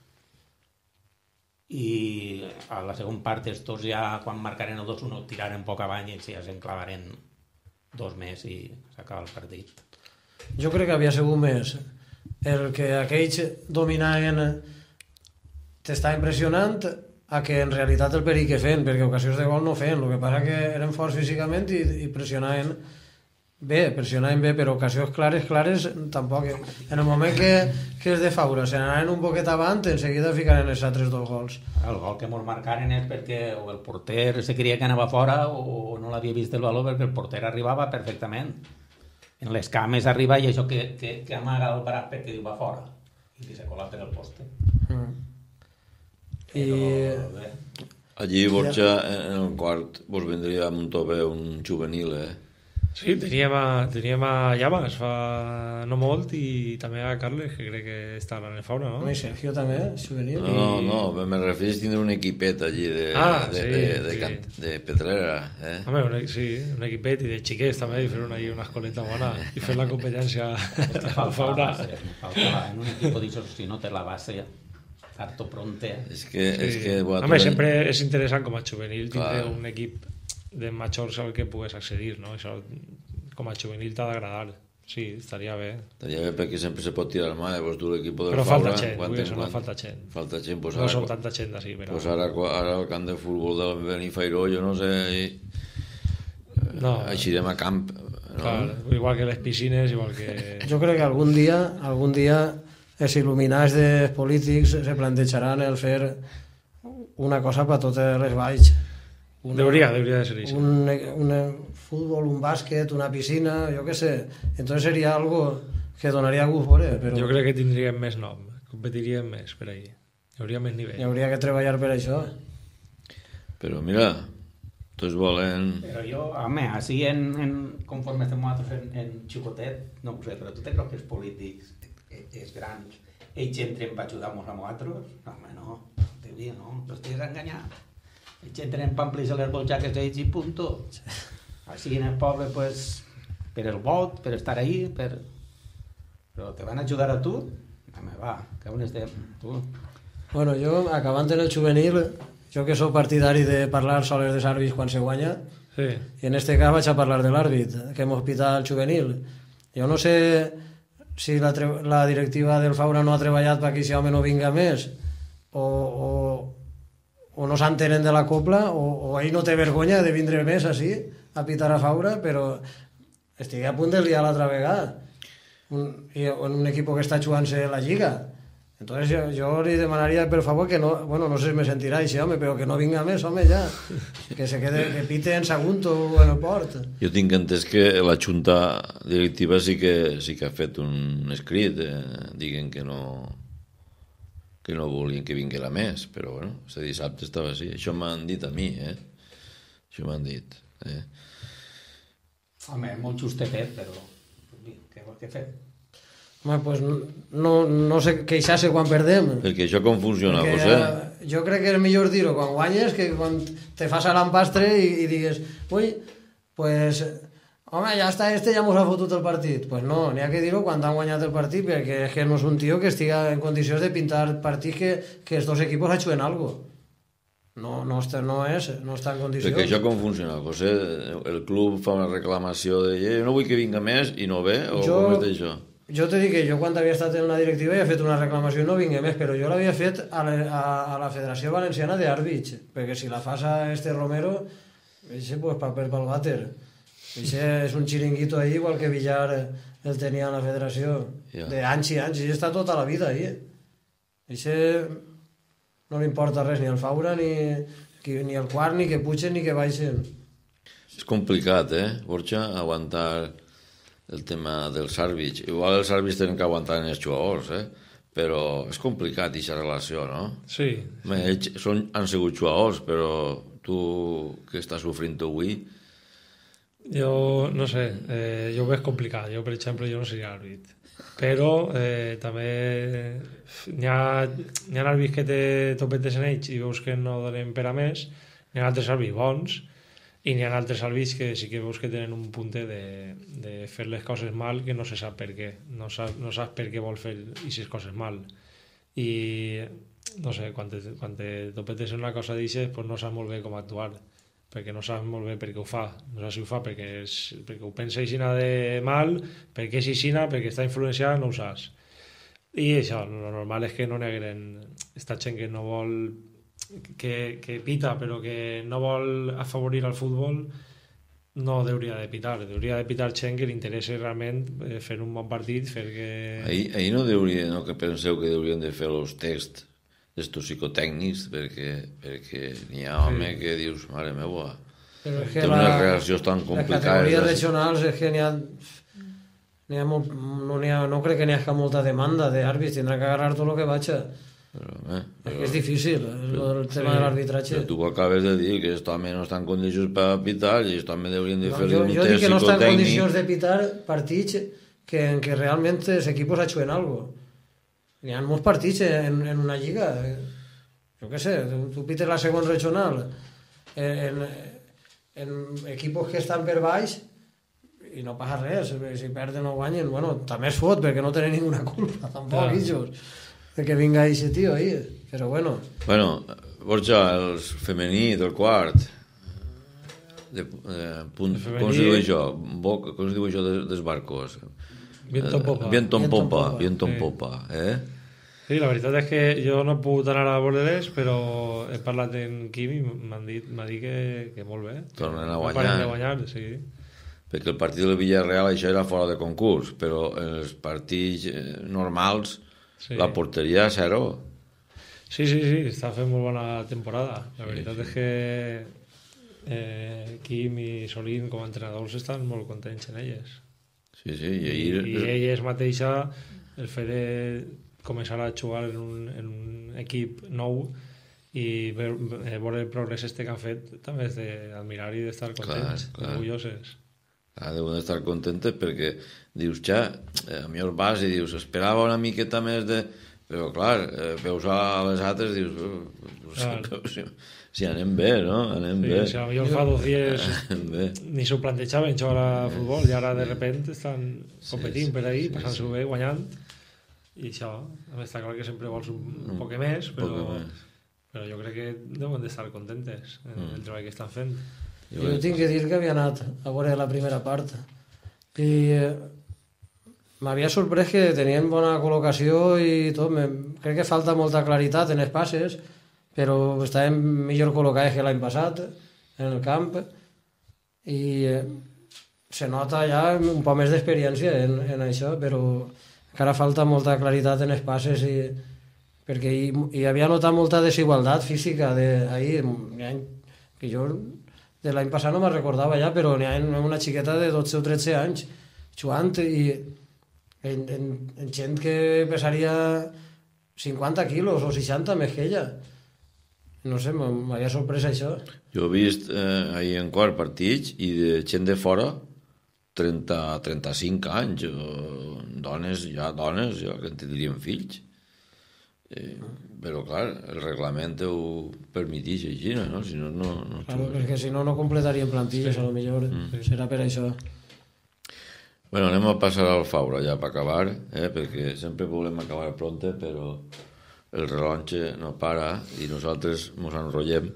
I a la segona part, estos ja, quan marcaren el 2-1, tiraren poc avall i ja s'enclavaren 2 més i s'acaba el partit. Jo crec que havia sigut més el que aquells dominaven t'està impressionant a que en realitat el perill que feien, perquè ocasions de gol no feien, el que passa que eren forts físicament i pressionaven bé, però ocasions clares tampoc. En el moment que és de Faura se n'anaven un poquet avant, en seguida ficaren els altres 2 gols. El gol que mos marcaren és perquè o el porter se creia que anava fora o no l'havia vist el valor, perquè el porter arribava perfectament. En les cames arriba i això que amaga el braç perquè diu va fora i se cola per el poste. Allí, Borja, en el quart vos vendria a Montové un juvenil, Sí, teníem a Llamas fa no molt i també a Carles, que crec que està en el Fauna, no? I Sergio també, juvenil. No, me referís a tindre un equipet allí de Pedrera. Home, sí, un equipet i de xiquets també, i fer una escoleta bona i fer la competència al Fauna. En un equip d'això, si no té la base harto pronte. És que home, sempre és interessant com a juvenil tindre un equip de majors al que pugues accedir, no? Això com a juvenil t'ha d'agradar. Sí, estaria bé. Estaria bé perquè sempre se pot tirar mà, llavors tu l'equip del Faura... Però falta gent, no falta gent. Falta gent, pues no som tanta gent d'ací. Però... Pues ara el camp de futbol del Benifairó, jo no sé... Eixirem a camp, no? Clar, igual que les piscines, igual que... Jo crec que algun dia els il·luminats dels polítics se plantejaran el fer una cosa per totes les valls. Hauria de ser això. Un futbol, un bàsquet, una piscina, jo què sé. Entonces seria algo que donaria gust veure. Però... Jo crec que tindríem més nom, competiríem més per ahí. Hi hauria més nivell. Hi hauria que treballar per això. Però mira, tots volen... Però jo, home, així conforme estem nosaltres en xicotet, no ho sé, però tu te creus que els polítics, els grans, ells entren per ajudar-nos a nosaltres? Home, no, te dic, no, t'estigues enganyat. Ells entren per ampliar les bolxaques d'ells i punto. Així en el poble, pues, per el vot, per estar ahí, però te van ajudar a tu? Home, va, que on estem, tu? Bueno, jo, acabant en el juvenil, jo que sóc partidari de parlar soles de àrbits quan se guanya, Sí. i en este cas vaig a parlar de l'àrbit, que hem hospital juvenil. Jo no sé si la directiva del Faura no ha treballat perquè aquest home no vinga més, o no s'entenen de la copla, o ell no té vergonya de vindre més així, a pitar a Faura, però estigui a punt de liar l'altra vegada. En un equip que està jugant-se la Lliga. Entonces yo le demanaría, por favor, que no, bueno, no sé si me sentirá ese home, pero que no vinga més, home, ja. Que se quede, que pite en Sagunto o en el Port. Jo tinc entès que la junta directiva sí que ha fet un escrit, diguen que no volien que vinguera més, però bueno, este dissabte estava així. Això m'han dit a mi, Això m'han dit, Home, molt justetet, però què vol que fer? Home, pues no sé queixar-se quan perdem. Perquè això com funciona, José? Jo crec que és millor dir-ho quan guanyes que quan te fas a l'empastre i digues, ui, pues, home, ja està, ja mos ha fotut el partit. Pues no, n'hi ha que dir-ho quan han guanyat el partit, perquè és que no és un tio que estiga en condicions de pintar partits que els dos equipos ajuden algo. No està en condicions. Perquè això com funciona, José? El club fa una reclamació de no vull que vinga més i no ve, o com és això? Jo te dic que jo quan havia estat en la directiva havia fet una reclamació i no vingué més, però jo l'havia fet a la Federació Valenciana d'Àrbits, perquè si la fas a este Romero, eixe pues paper pel vàter. Eixe és un xiringuito ahí, igual que Villar el tenia a la federació. De anys i anys, i està tota la vida ahí. Eixe no li importa res, ni el Faura, ni el quart, ni que pugen, ni que baixen. És complicat, Borja, aguantar el tema dels àrbits. Igual els àrbits tenen que aguantar en els jugadors, però és complicat aquesta relació, no? Sí. Ells han sigut jugadors, però tu que estàs sofrint avui... Jo no sé, jo ho veig complicat. Jo, per exemple, jo no seria àrbit. Però també n'hi ha àrbits que té topetes en ells i veus que no donen per a més, n'hi ha altres àrbits bons, i n'hi ha altres àrbits que sí que veus que tenen un punt de fer les coses mal que no se sap per què. No saps per què vol fer aquestes coses mal. I, no sé, quan te topetes en una cosa d'aixes, pues no saps molt bé com actuar, perquè no saps molt bé per què ho fa. No saps si ho fa perquè ho pensa aixina de mal, perquè és aixina, perquè està influenciat, no ho saps. I això, el normal és que no negren esta gent que no vol... que pita però que no vol afavorir el futbol, no hauria de pitar. Hauria de pitar gent que li interessi realment fer un bon partit, fer que... Ahir no que penseu que haurien de fer els tests d'estos psicotècnics, perquè n'hi ha home que dius, mare meva, té unes reaccions tan complicades. Les categories regionals és que no crec que n'hi hagi molta demanda d'àrbits, tindrà que agarrar tot el que vaig. És difícil el tema de l'arbitratge. Tu acabes de dir que aquest home no està en condicions per pitar i aquest home haurien de fer un test psicotècnic. Jo dic que no està en condicions de pitar partits en què realment els equipos ajuden algo. Hi ha molts partits en una lliga, jo què sé, tu pites la segona regional en equipos que estan per baix i no passa res, si perden o guanyen, bueno, també es fot perquè no tenen ninguna culpa tampoc, ells, de que vinga aquest tio ahí, però bueno. Bueno, Borja, el femení del quart, com se diu això? Com se diu això dels barcos? Viento en popa, Sí, la veritat és que jo no he pogut anar a Bordelès, però he parlat amb Quim i m'ha dit que molt bé. Tornen a guanyar. Sí. Perquè el partit del Villarreal això era fora de concurs, però en els partits normals la porteria a 0. Sí, està fent molt bona temporada. La veritat és que Quim i Solín com a entrenadors estan molt contents en elles. Sí, i elles mateixa el fet de començar a jugar en un equip nou i veure el progrés que han fet també és d'admirar i d'estar contents, orgulloses. Deuen estar contentes perquè dius, a mi vas i dius, esperava una miqueta més de... Però clar, veus a les altres i dius, si anem bé, no? Anem bé. Si potser fa 2 dies ni s'ho plantejaven jugar a futbol i ara de repente estan competint per ahí, passant-s'ho bé, guanyant, i això, està clar que sempre vols un poc més, però jo crec que deuen d'estar contentes el treball que estan fent. Jo tinc que dir que havia anat a veure la primera part i m'havia sorprès que tenien bona col·locació i tot. Crec que falta molta claritat en els passes, però estaven millor col·locats que l'any passat en el camp i se nota ja un poc més d'experiència en això, però encara falta molta claritat en els passes perquè hi havia notat molta desigualtat física ahir, que jo de l'any passat no me'n recordava ja, però n'hi ha una xiqueta de 12 o 13 anys jugant i en gent que pesaria 50 quilos o 60 més que ella. No sé, m'havia sorprès això. Jo he vist ahir en quart partits i de gent de fora 30-35 anys, dones ja que en tindrien fills. Però clar, el reglament ho permeteix així, no? Si no, no. Claro, perquè si no completarien plantilles, a lo millor serà per això. Bueno, anem a passar al Faura ja per acabar, perquè sempre volem acabar pronte, però el rellotge no para i nosaltres ens enrotllem.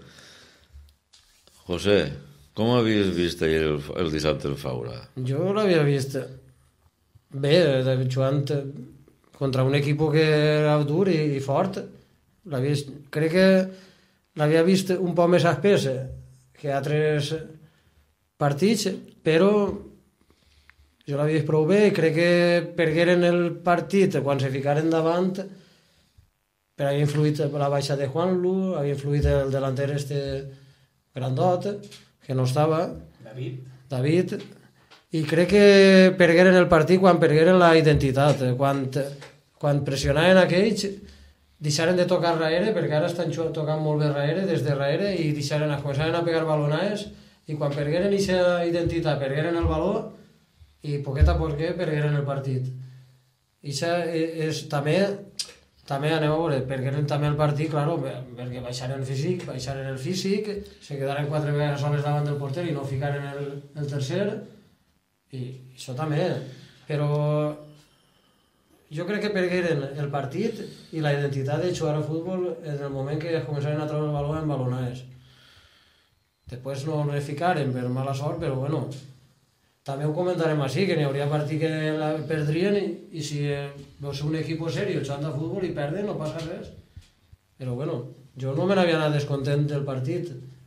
José, com havies vist ahir el dissabte el Faura? Jo l'havia vist bé, jugant contra un equip que era dur i fort. Crec que l'havia vist un poc més espès que altres partits, però jo l'havia vist prou bé i crec que pergueren el partit quan se ficaren davant, però havia influït la baixa de Juanlu, havia influït el delanter grandot, que no estava, David, i crec que pergueren el partit quan pergueren la identitat, quan pressionaven aquells, deixaren de tocar darrere, perquè ara estan tocant molt bé darrere, des de darrere, i començaren a pegar balonades, i quan pergueren aquesta identitat, pergueren el baló, i poquet a poquet pergueren el partit. I això és també anem a veure, pergueren també el partit, claro, perquè baixaren el físic, se quedaren 4 vegades soles davant del porter i no ficaren el tercer, i això també, però jo crec que pergueren el partit i la identitat de jugar a futbol en el moment que es començaren a treure el baló en balonades. Després no es ficaren per mala sort, però bueno, també ho comentarem així, que n'hi hauria partit que la perdrien i si veus un equip seriós jugant a futbol i perden no passa res. Però bueno, jo no me n'havia anat descontent del partit.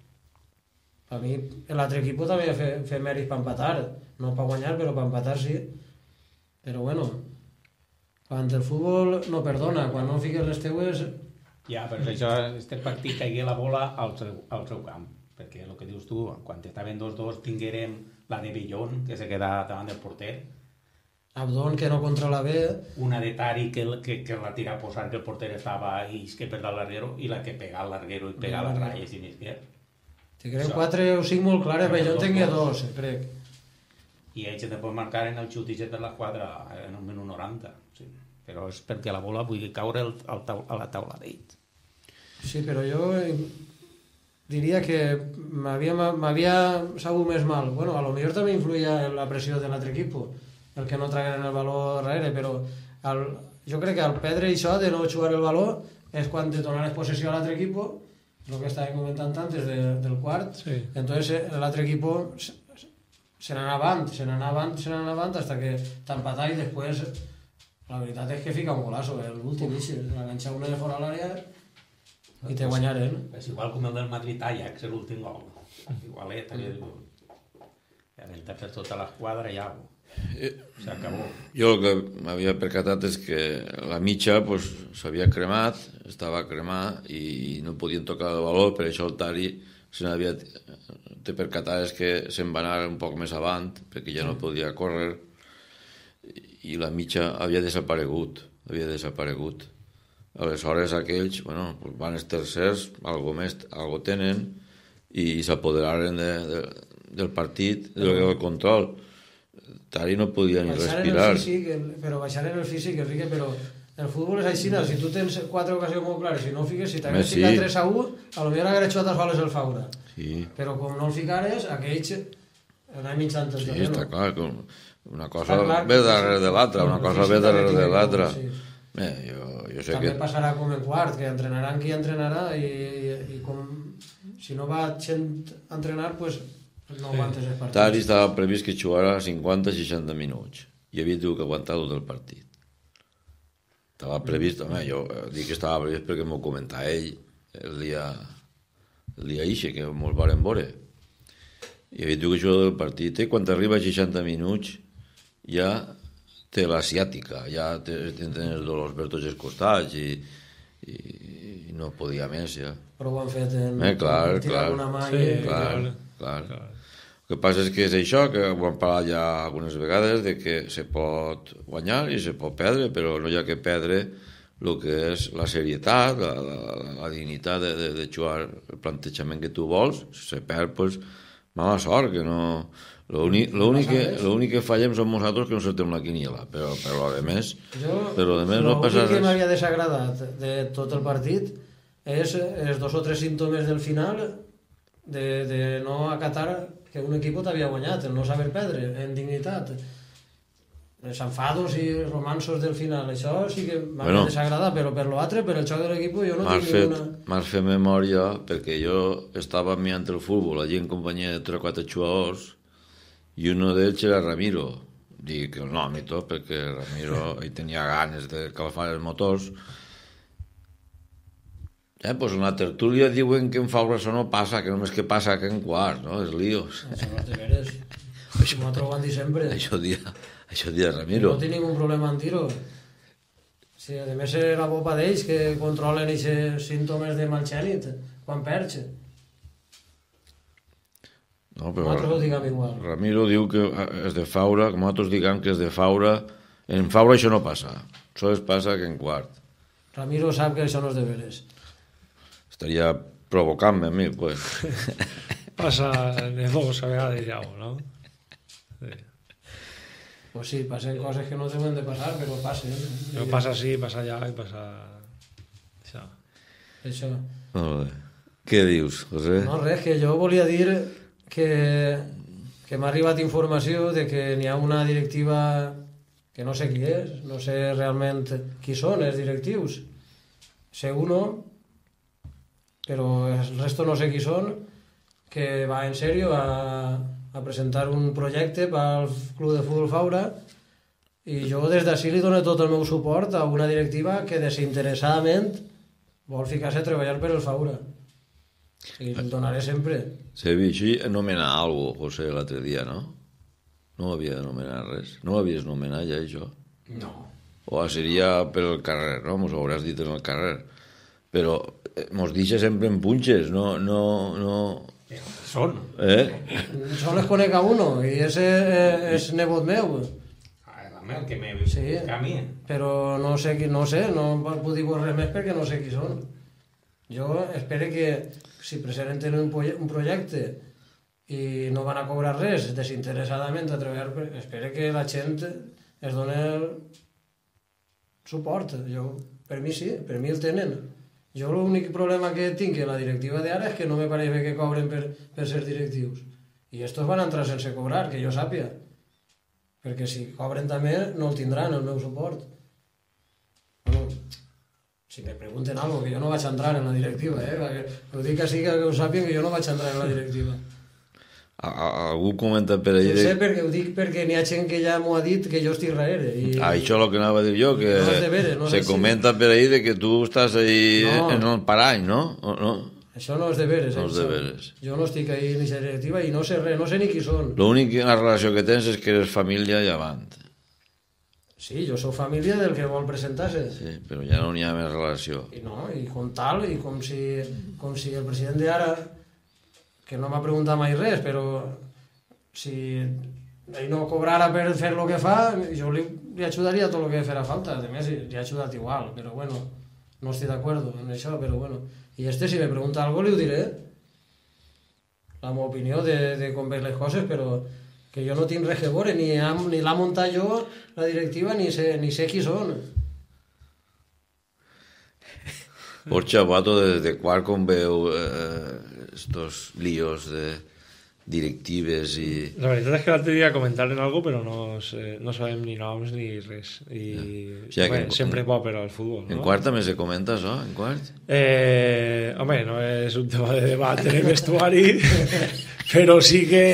A mi l'altre equip també havia fet mèrits per empatar, no per guanyar, però per empatar sí. Però bueno, quan el futbol no perdona, quan no fiques les teues... Ja, però això, este partit caigui la bola al seu camp, perquè el que dius tu, quan estaven 2-2 tinguérem la de Bellón, que se queda davant del porter. Abdón, que no controla bé. Una de Tari, que la tira a posar, que el porter estava i que perda el larguero, i la que pega al larguero i pega a les ratlles i més que... Te crec 4 o 5 molt clares, Bellón tenia 2, crec. I ells després marcaren el xut i de la quadra en un minut 90. Sí. Però és perquè la bola vull caure a la taula d'ells. Sí, però jo diria que m'havia sabut més mal. Bueno, a lo millor també influïa la pressió de l'altre equip, el que no tragueren el baló darrere, però jo crec que al perdre això de no jugar el baló és quan te donaves possessió a l'altre equip, el que estàvem comentant antes del quart, sí. Entonces l'altre equip se n'anava avant, hasta que t'empatà i després la veritat és que fica un golazo, l'últim l'enganxar una de fora a l'àrea i te guanyaren. És igual com el del Madrid-Ajax, l'últim gol. Igualet, de fer tota l'esquadra i ja s'acabó. Jo el que m'havia percatat és que la mitja s'havia cremat, estava cremat i no podien tocar el baló, per això el Tari te percataves que se'n va anar un poc més avant, perquè ja no podia córrer, i la mitja havia desaparegut. Aleshores aquells, bueno, pues van els tercers, algo tenen, i s'apoderaren del partit, del control. Tari no podia ni respirar. Però baixar en el físic, Enrique, però el futbol és així, si tu tens 4 ocasions molt clares, si no fiques, si t'hagués ficat 3-1, potser hagués xutat a soles el Faura. Sí. Però com no el ficares, aquells anem mitjant el Sí, terreno. està clar, que una cosa ve darrere de l'altra, una cosa ve darrere de l'altra. Jo sé També que... passarà com en quart, que entrenaran qui entrenarà i com si no va gent a entrenar, pues no aguantes el partit. Tari estava previst que jugara 50-60 minuts i havia tingut que aguantar tot el partit. Estava previst, jo dic que estava previst perquè m'ho comentava ell el dia ixe, que mos varen veure. I havia tingut que jugar del partit, i quan arriba a 60 minuts ja té l'asiàtica, ja tenen els dolors per tots els costats i no podia més, ja. Però ho han fet en Clar. una mà Clar. El que passa és que és això, que ho hem parlat ja algunes vegades, de que se pot guanyar i se pot perdre, però no hi ha que perdre el que és la serietat, la dignitat de jugar el plantejament que tu vols. Si se perd, pues, mala sort, que no... L'únic que fallem som nosaltres que no sortim la quiniela, però a més no passa res. L'únic que m'havia desagradat de tot el partit és els 2 o 3 símptomes del final de no acatar que un equip t'havia guanyat, el no saber perdre en dignitat, els enfados i els romansos del final, això sí que m'havia desagradat, però per l'altre, per el xoc de l'equip, jo no tinc ninguna... M'has fet memòria, perquè jo estava mirant el futbol allí en companyia de 3 o 4 jugadors, i uno d'ells era Ramiro. Dic el nom i tot, perquè Ramiro hi tenia ganes de calfar els motors. Pues en la tertúlia diuen que en Faura això no passa, que només que passa que en quart, no? Els líos. Això no te veres. Nosaltres ho van dir sempre. Això dia Ramiro. No tinc ningú problema en dir-ho. Sí, a més és la bopa d'ells que controlen aquests símptomes de malxènit quan perds. No, però nosaltres ho diguem igual. Ramiro diu que és de Faura, que nosaltres diguem que és de Faura. En Faura això no passa. Sols passa que en quart. Ramiro sap que això no és de veres. Estaria provocant-me a mi, pues. Passa de 2 a vegades ja, no? Sí. Pues sí, passen coses que no deuen de passar, però passen. Però passa sí, passa allà i passa... Això. Molt bé. Què dius, José? No, res, que jo volia dir que m'ha arribat informació de que n'hi ha una directiva que no sé qui és, no sé realment qui són els directius. Sé uno, però el resto no sé qui són, que va en sèrio a presentar un projecte pel Club de Futbol Faura, i jo des d'ací li dono tot el meu suport a una directiva que desinteressadament vol ficar-se a treballar per el Faura. I el donaré sempre. Se vi així anomenar alguna cosa, José, l'altre dia, no? No havia d'anomenar res. No havies anomenat ja això? No. O seria per el carrer, no? Mos ho hauràs dit en el carrer. Però mos deixa sempre en punxes, no... Són. Jo les conec a uno, i ese és nebot meu. El que me sí, a mi. Però no sé, no puc dir res més perquè no sé qui són. Jo espero que si presenten un projecte i no van a cobrar res desinteressadament a treballar, espero que la gent es doni el suport. Per mi sí, per mi el tenen. Jo l'únic problema que tinc en la directiva d'ara és que no me pareix bé que cobren per ser directius. I estos van entrar sense cobrar, que jo sàpia. Perquè si cobren també no el tindran, el meu suport. Bueno, si me pregunten algo, que jo no vaig entrar en la directiva, ho dic així que ho sàpien que jo no vaig entrar en la directiva. Algú comenta per ahir... Ho sé, ho dic perquè n'hi ha gent que ja m'ho ha dit que jo estic darrere. Això és el que anava a dir jo, que se comenta per ahir de que tu estàs ahí en el parany, no? Això no és de veres. No és de veres. Jo no estic ahí en aquesta directiva i no sé res, no sé ni qui són. L'únic la relació que tens és que eres família i avant. Sí, jo soc família del que vol presentar-se. Sí, però ja no n'hi ha més relació. I no, i com tal, i com si el president d'ara, que no m'ha preguntat mai res, però si ell no cobrara per fer el que fa, jo li ajudaria tot el que farà falta. A més, li ha ajudat igual, però bueno, no estoy de acuerdo en això, però bueno. I si me pregunta algo li ho diré. La meva opinió de com veig les coses, però que jo no tinc res que veure, ni l'ha muntat jo, la directiva, ni sé qui són. Borja Boato, desde Qualcomm veu estos líos de directives i... La veritat és que l'altre dia comentaren algo, però no sabem ni noms ni res. I sempre bo per al futbol, no? En quart també se comenta això, en quart? Home, no és un tema de debat en el vestuari, però sí que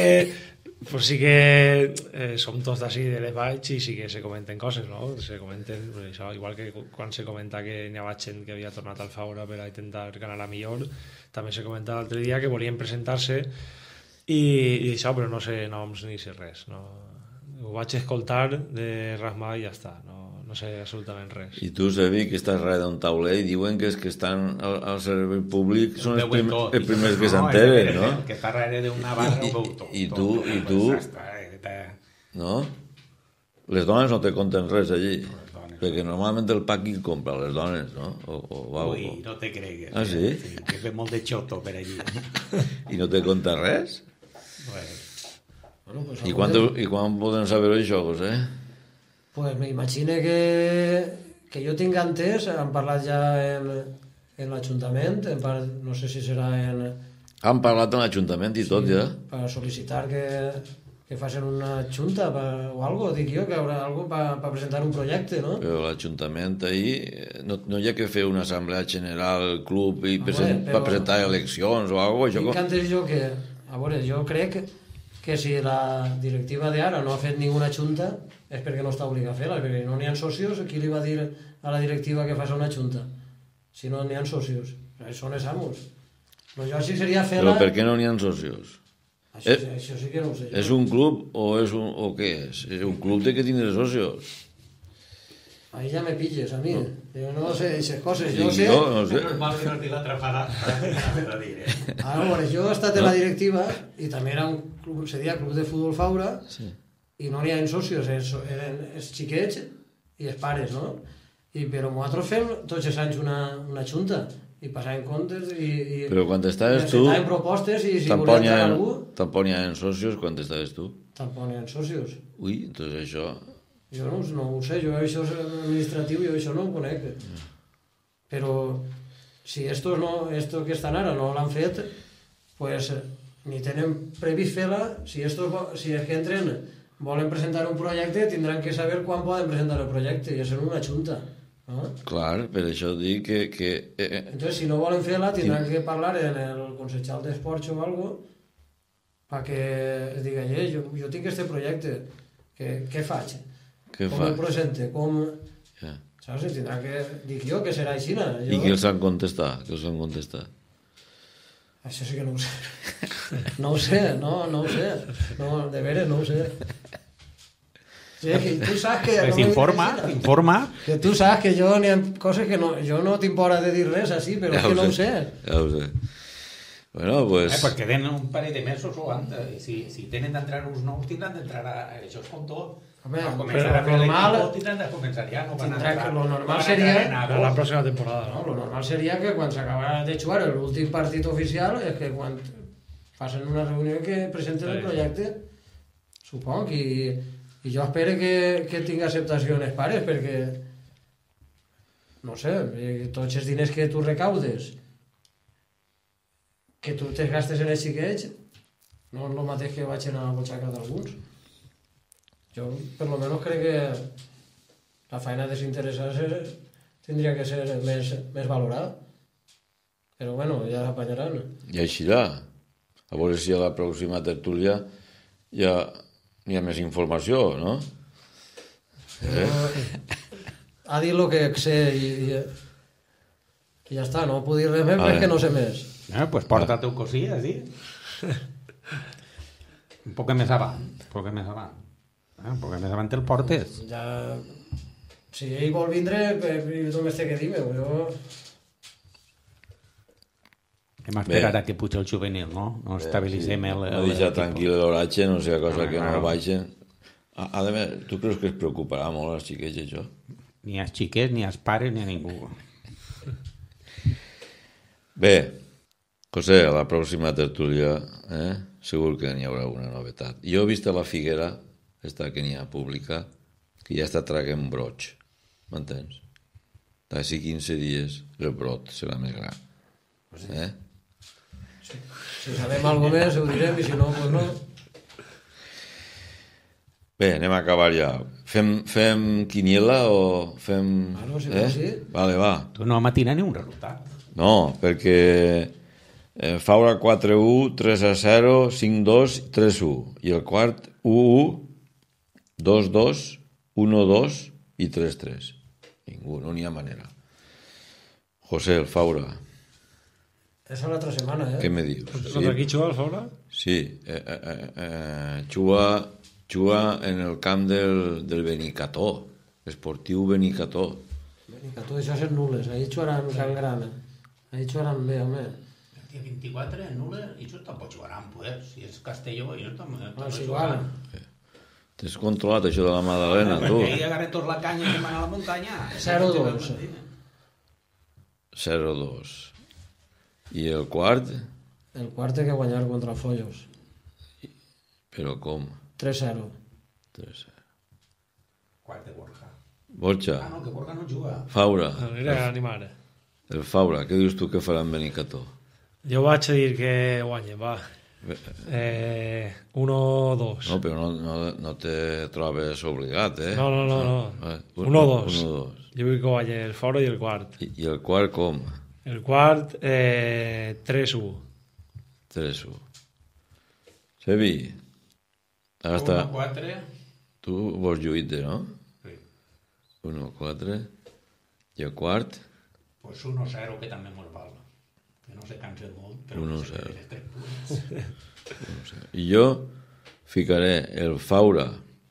som tots d'ací de les Valls i sí que se comenten coses, no? Se comenten, això, igual que quan se comenta que n'hi havia gent que havia tornat al Faura per a intentar ganar a millor, també se comenta l'altre dia que volien presentar-se i això, però no sé noms ni sé res, no? Ho vaig escoltar de Rasma i ja està, no sé absolutament res. I tu, Sebi, que estàs darrere d'un tauler i diuen que els que estan al servei públic són els primers que s'enteren, no? Que està darrere d'una barra ho veu tot. I tu... No? Les dones no te conten res allí, perquè normalment el Paqui compra les dones, no? Ui, no te cregues. Ah, sí? Que ve molt de xoto per allí. I no te conta res? Bueno, pues I quan poden saber això, José? Pues m'imagino que jo tinc entès, han parlat ja en l'Ajuntament, no sé si serà en... Han parlat en l'Ajuntament i tot, ja? Per sol·licitar que facin una junta o algo, dic jo, que haurà algo per presentar un projecte, no? Però l'Ajuntament ahir no hi ha que fer una assemblea general al club i per presentar eleccions o alguna cosa. Tinc entès jo que, a veure, jo crec que si la directiva d'ara no ha fet ninguna junta és perquè no està obligat a fer-la, perquè no n'hi ha socios, qui li va dir a la directiva que faci una junta? Si no n'hi ha socios, són els amos. Lo lògic seria fer-la... Però per què no n'hi ha socios? Això sí que no ho sé. És un club o què és? Un club té que tindre socios. Ahí ja me pilles, a mi. Jo no sé aquestes coses. Jo sé... No sé. Normal que no t'hi l'atraparà. Ara, bueno, jo he estat en la directiva i també era un club, se deia Club de Futbol Faura, i no n'hi ha socios, eren els xiquets i els pares, no? Però nosaltres fem tots els anys una junta i passàvem comptes i però quan estaves tu presentàvem propostes i si volia entrar algú tampoc n'hi ha socios quan estaves tu. Tampoc n'hi ha socios. Ui, doncs això... Jo no ho sé, jo això és administratiu, jo això no ho conec. Però si estos que estan ara no l'han fet, pues ni tenen previst fer-la, si els que entren volen presentar un projecte, tindran que saber quan poden presentar el projecte, i és en una junta. No? Clar, per això dic que... Entonces, si no volen fer-la, tindran que parlar en el Consellal d'Esports o algo perquè es digui, jo tinc aquest projecte, què faig? Com el presente? Saps? Tindrà que... Dic jo que serà així. I què els han contestat? Això sí que no ho sé. No ho sé, no ho sé. No, de veres no ho sé. Sí, que tu saps que... Pues informa. Que tu saps que jo n'hi ha coses que no... Jo no t'importa de dir res així, però ja que no ho sé. Ja ho sé. Bueno, pues... Pues queden un parell de mesos o antes. Si tenen d'entrar uns nous, tindran d'entrar a... Això és com tot. Home, començar a fer l'equip, tindran de començar ja. Lo normal seria... La pròxima temporada, no? Lo normal seria que quan s'acabara de jugar l'últim partit oficial és que quan facin una reunió que presenten el projecte, suponc, i jo espero que tingui acceptació en els pares, perquè no sé, tots els diners que tu recaudes que tu te gastes en els xiquets no és el mateix que vaig anar a la butxaca d'alguns. Jo, per lo menos, crec que la feina desinteressada tindria que ser més valorada. Però, bueno, ja s'apanyaran. I així ja. A veure si a la pròxima tertúlia ja n'hi ha més informació, no? Ha dit el que sé i ja està, no puc dir res més perquè no sé més. Pues porta tu cosillas, sí? Un poc més avant. Perquè més avant el portes. Ja... Si ell vol vindre, només té que dir-me. Jo... Hem esperat a que puja el juvenil, no? No estabilitzem el... No deixar tranquil l'oratge, no sé cosa que no baixen. A més, tu creus que es preocuparà molt als xiquets, això? Ni als xiquets, ni als pares, ni a ningú. Bé, José, a la pròxima tertúlia segur que n'hi haurà una novetat. Jo he vist a la Figuera, esta que n'hi ha pública, que ja està traguent brots. M'entens? D'ací 15 dies el brot serà més gran. Si sabem alguna més ho direm i si no, doncs no. Bé, anem a acabar ja. Fem quiniela o fem... Bueno, si vols, sí. Vale, va. Tu no matina ni un resultat. No, perquè Faura 4-1, 3-0, 5-2, 3-1. I el quart 1-1, 2-2, 1-2 i 3-3. Ningú, no n'hi ha manera. José, el Faura. És a l'altra setmana, Què me dius? Contra qui juga el Faura? Sí, juga en el camp del Benicató, esportiu Benicató. Benicató, això és nules, ahir jugaran Can Grana. Ahir jugaran bé, home. El dia 24, nules, i això tampoc jugaran, pues. Si és Castelló, i no també Sí, jugaran. T'has controlat això de la Madalena, tu? Perquè ahir agarré tots la canya i se'n van a la muntanya. 0-2. 0-2. I el quart? El quart té que guanyar contra Follos. Però com? 3-0. 3-0. Quart de Borja. Borja, Ah, no, que Borja no juga. Faura. Aniré a animar. El Faura, què dius tu que farà en Benicató? Jo vaig a dir que guanya, va. 1-2. No, però no te trobes obligat, eh? No. 1-2. Jo vull que guanya el Faura i el quart. I el quart com? El quart, 3-1. 3-1. Sebi, ara està... 1-4. Tu vols lluir-te, no? Sí. 1-4. I el quart? Pues 1-0, que també molt val. Que no se canse molt, però 1-0. I jo ficaré el Faura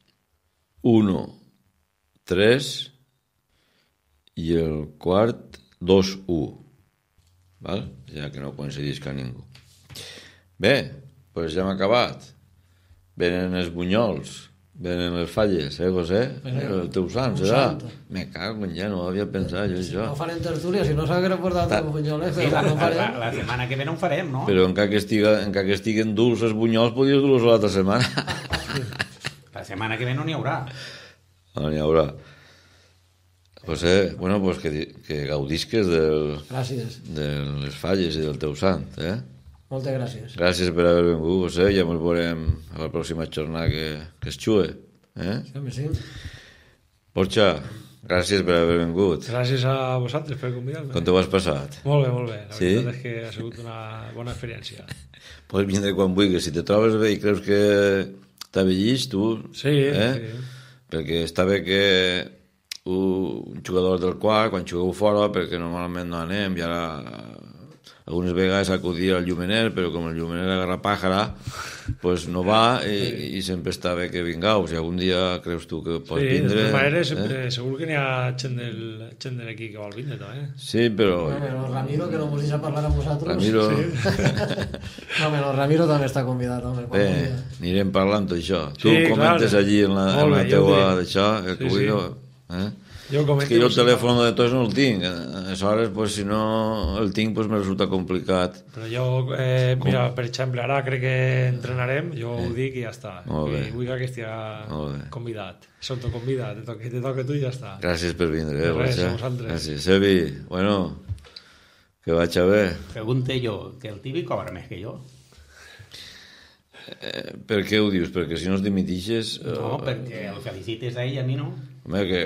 1-3 i el quart 2-1. Val? Ja que no coincidisca ningú. Bé, doncs ja hem acabat. Venen els bunyols, venen les falles, José? El teu sant, serà? Me cago en ja, no ho havia pensat jo, això. No farem tertúlia, si no s'hagués portat el bunyol, Sí, no farem. la setmana que ve no en farem, no? Però encara que estiguen durs els bunyols, podies dur-los l'altra setmana. La setmana que ve no n'hi haurà. No n'hi haurà. José, bueno, pues que gaudisques Gràcies. de les falles i del teu sant, eh? Moltes gràcies. Gràcies per haver vingut, José. Ja ens veurem a la pròxima jornada que es xue. Sí. Borja, gràcies per haver vingut. Gràcies a vosaltres per convidar-me. Com t'ho has passat? Molt bé. La Sí? veritat és que ha sigut una bona experiència. Pots vindre quan vulguis. Si te trobes bé i creus que t'avellis, tu... Sí. Perquè està bé que un jugador del quart, quan jugueu fora, perquè normalment no anem, i ara algunes vegades acudir al llumener, però com el llumener agarra pàjara, pues no va i sempre està bé que vingueu. Si algun dia creus tu que pots vindre... De totes maneres, segur que n'hi ha gent de l'equip que vol vindre, també. Sí, però... Bueno, Ramiro, que no mos deixa parlar amb vosaltres. Ramiro... No, però Ramiro també està convidat, home. Bé, anirem parlant d'això. Tu Sí, comentes clar. allí en la teua d'això, el que vull jo... Jo És que jo el telèfon de tots no el tinc. Aleshores, pues, si no el tinc, pues, me resulta complicat. Però jo, mira, per exemple, ara crec que entrenarem, jo ho dic i ja està. Molt bé. I vull que estigui convidat. S'autoconvida, te toca tu i ja està. Gràcies per vindre, Res, Borja. a vosaltres. Gràcies. Sebi, bueno, que vaig a bé. Pregunte jo, que el Tibi cobra més que jo. Per què ho dius? Perquè si no es dimitixes... No, perquè el felicites a ell, a mi no. Home, que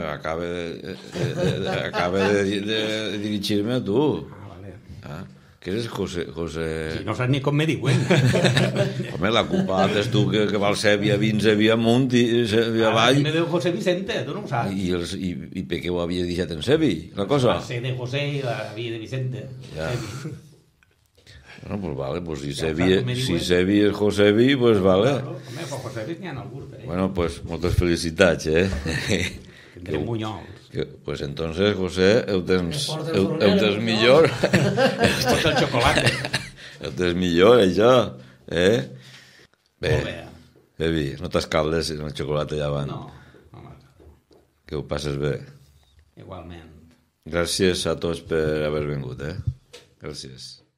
acaba de dirigir-me a tu. Ah, vale. Que eres José... Si no saps ni com me diuen. Home, la culpa és tu que val Sèvia vins, Sèvia amunt i Sèvia avall. Me diu José Vicente, tu no ho saps. I per què ho havia deixat en Sevi, la cosa? La C de José i la V de Vicente. Ja. Sevi. Bueno, pues vale, pues si Ja Sevi, saps com me si diuen. Sevi és Josevi, pues vale. Claro, home, per José Vic n'hi ha alguns, eh? Bueno, pues moltes felicitats, Tindrem bunyols. Pues entonces, José, ho tens Porta el millor. Porta el xocolate. Ho tens millor, això. Bé, Molt bé. Sevi, no t'escaldes en el xocolate allà avant. No, home, Que ho passes bé. igualment. Gràcies a tots per haver vingut, Gràcies.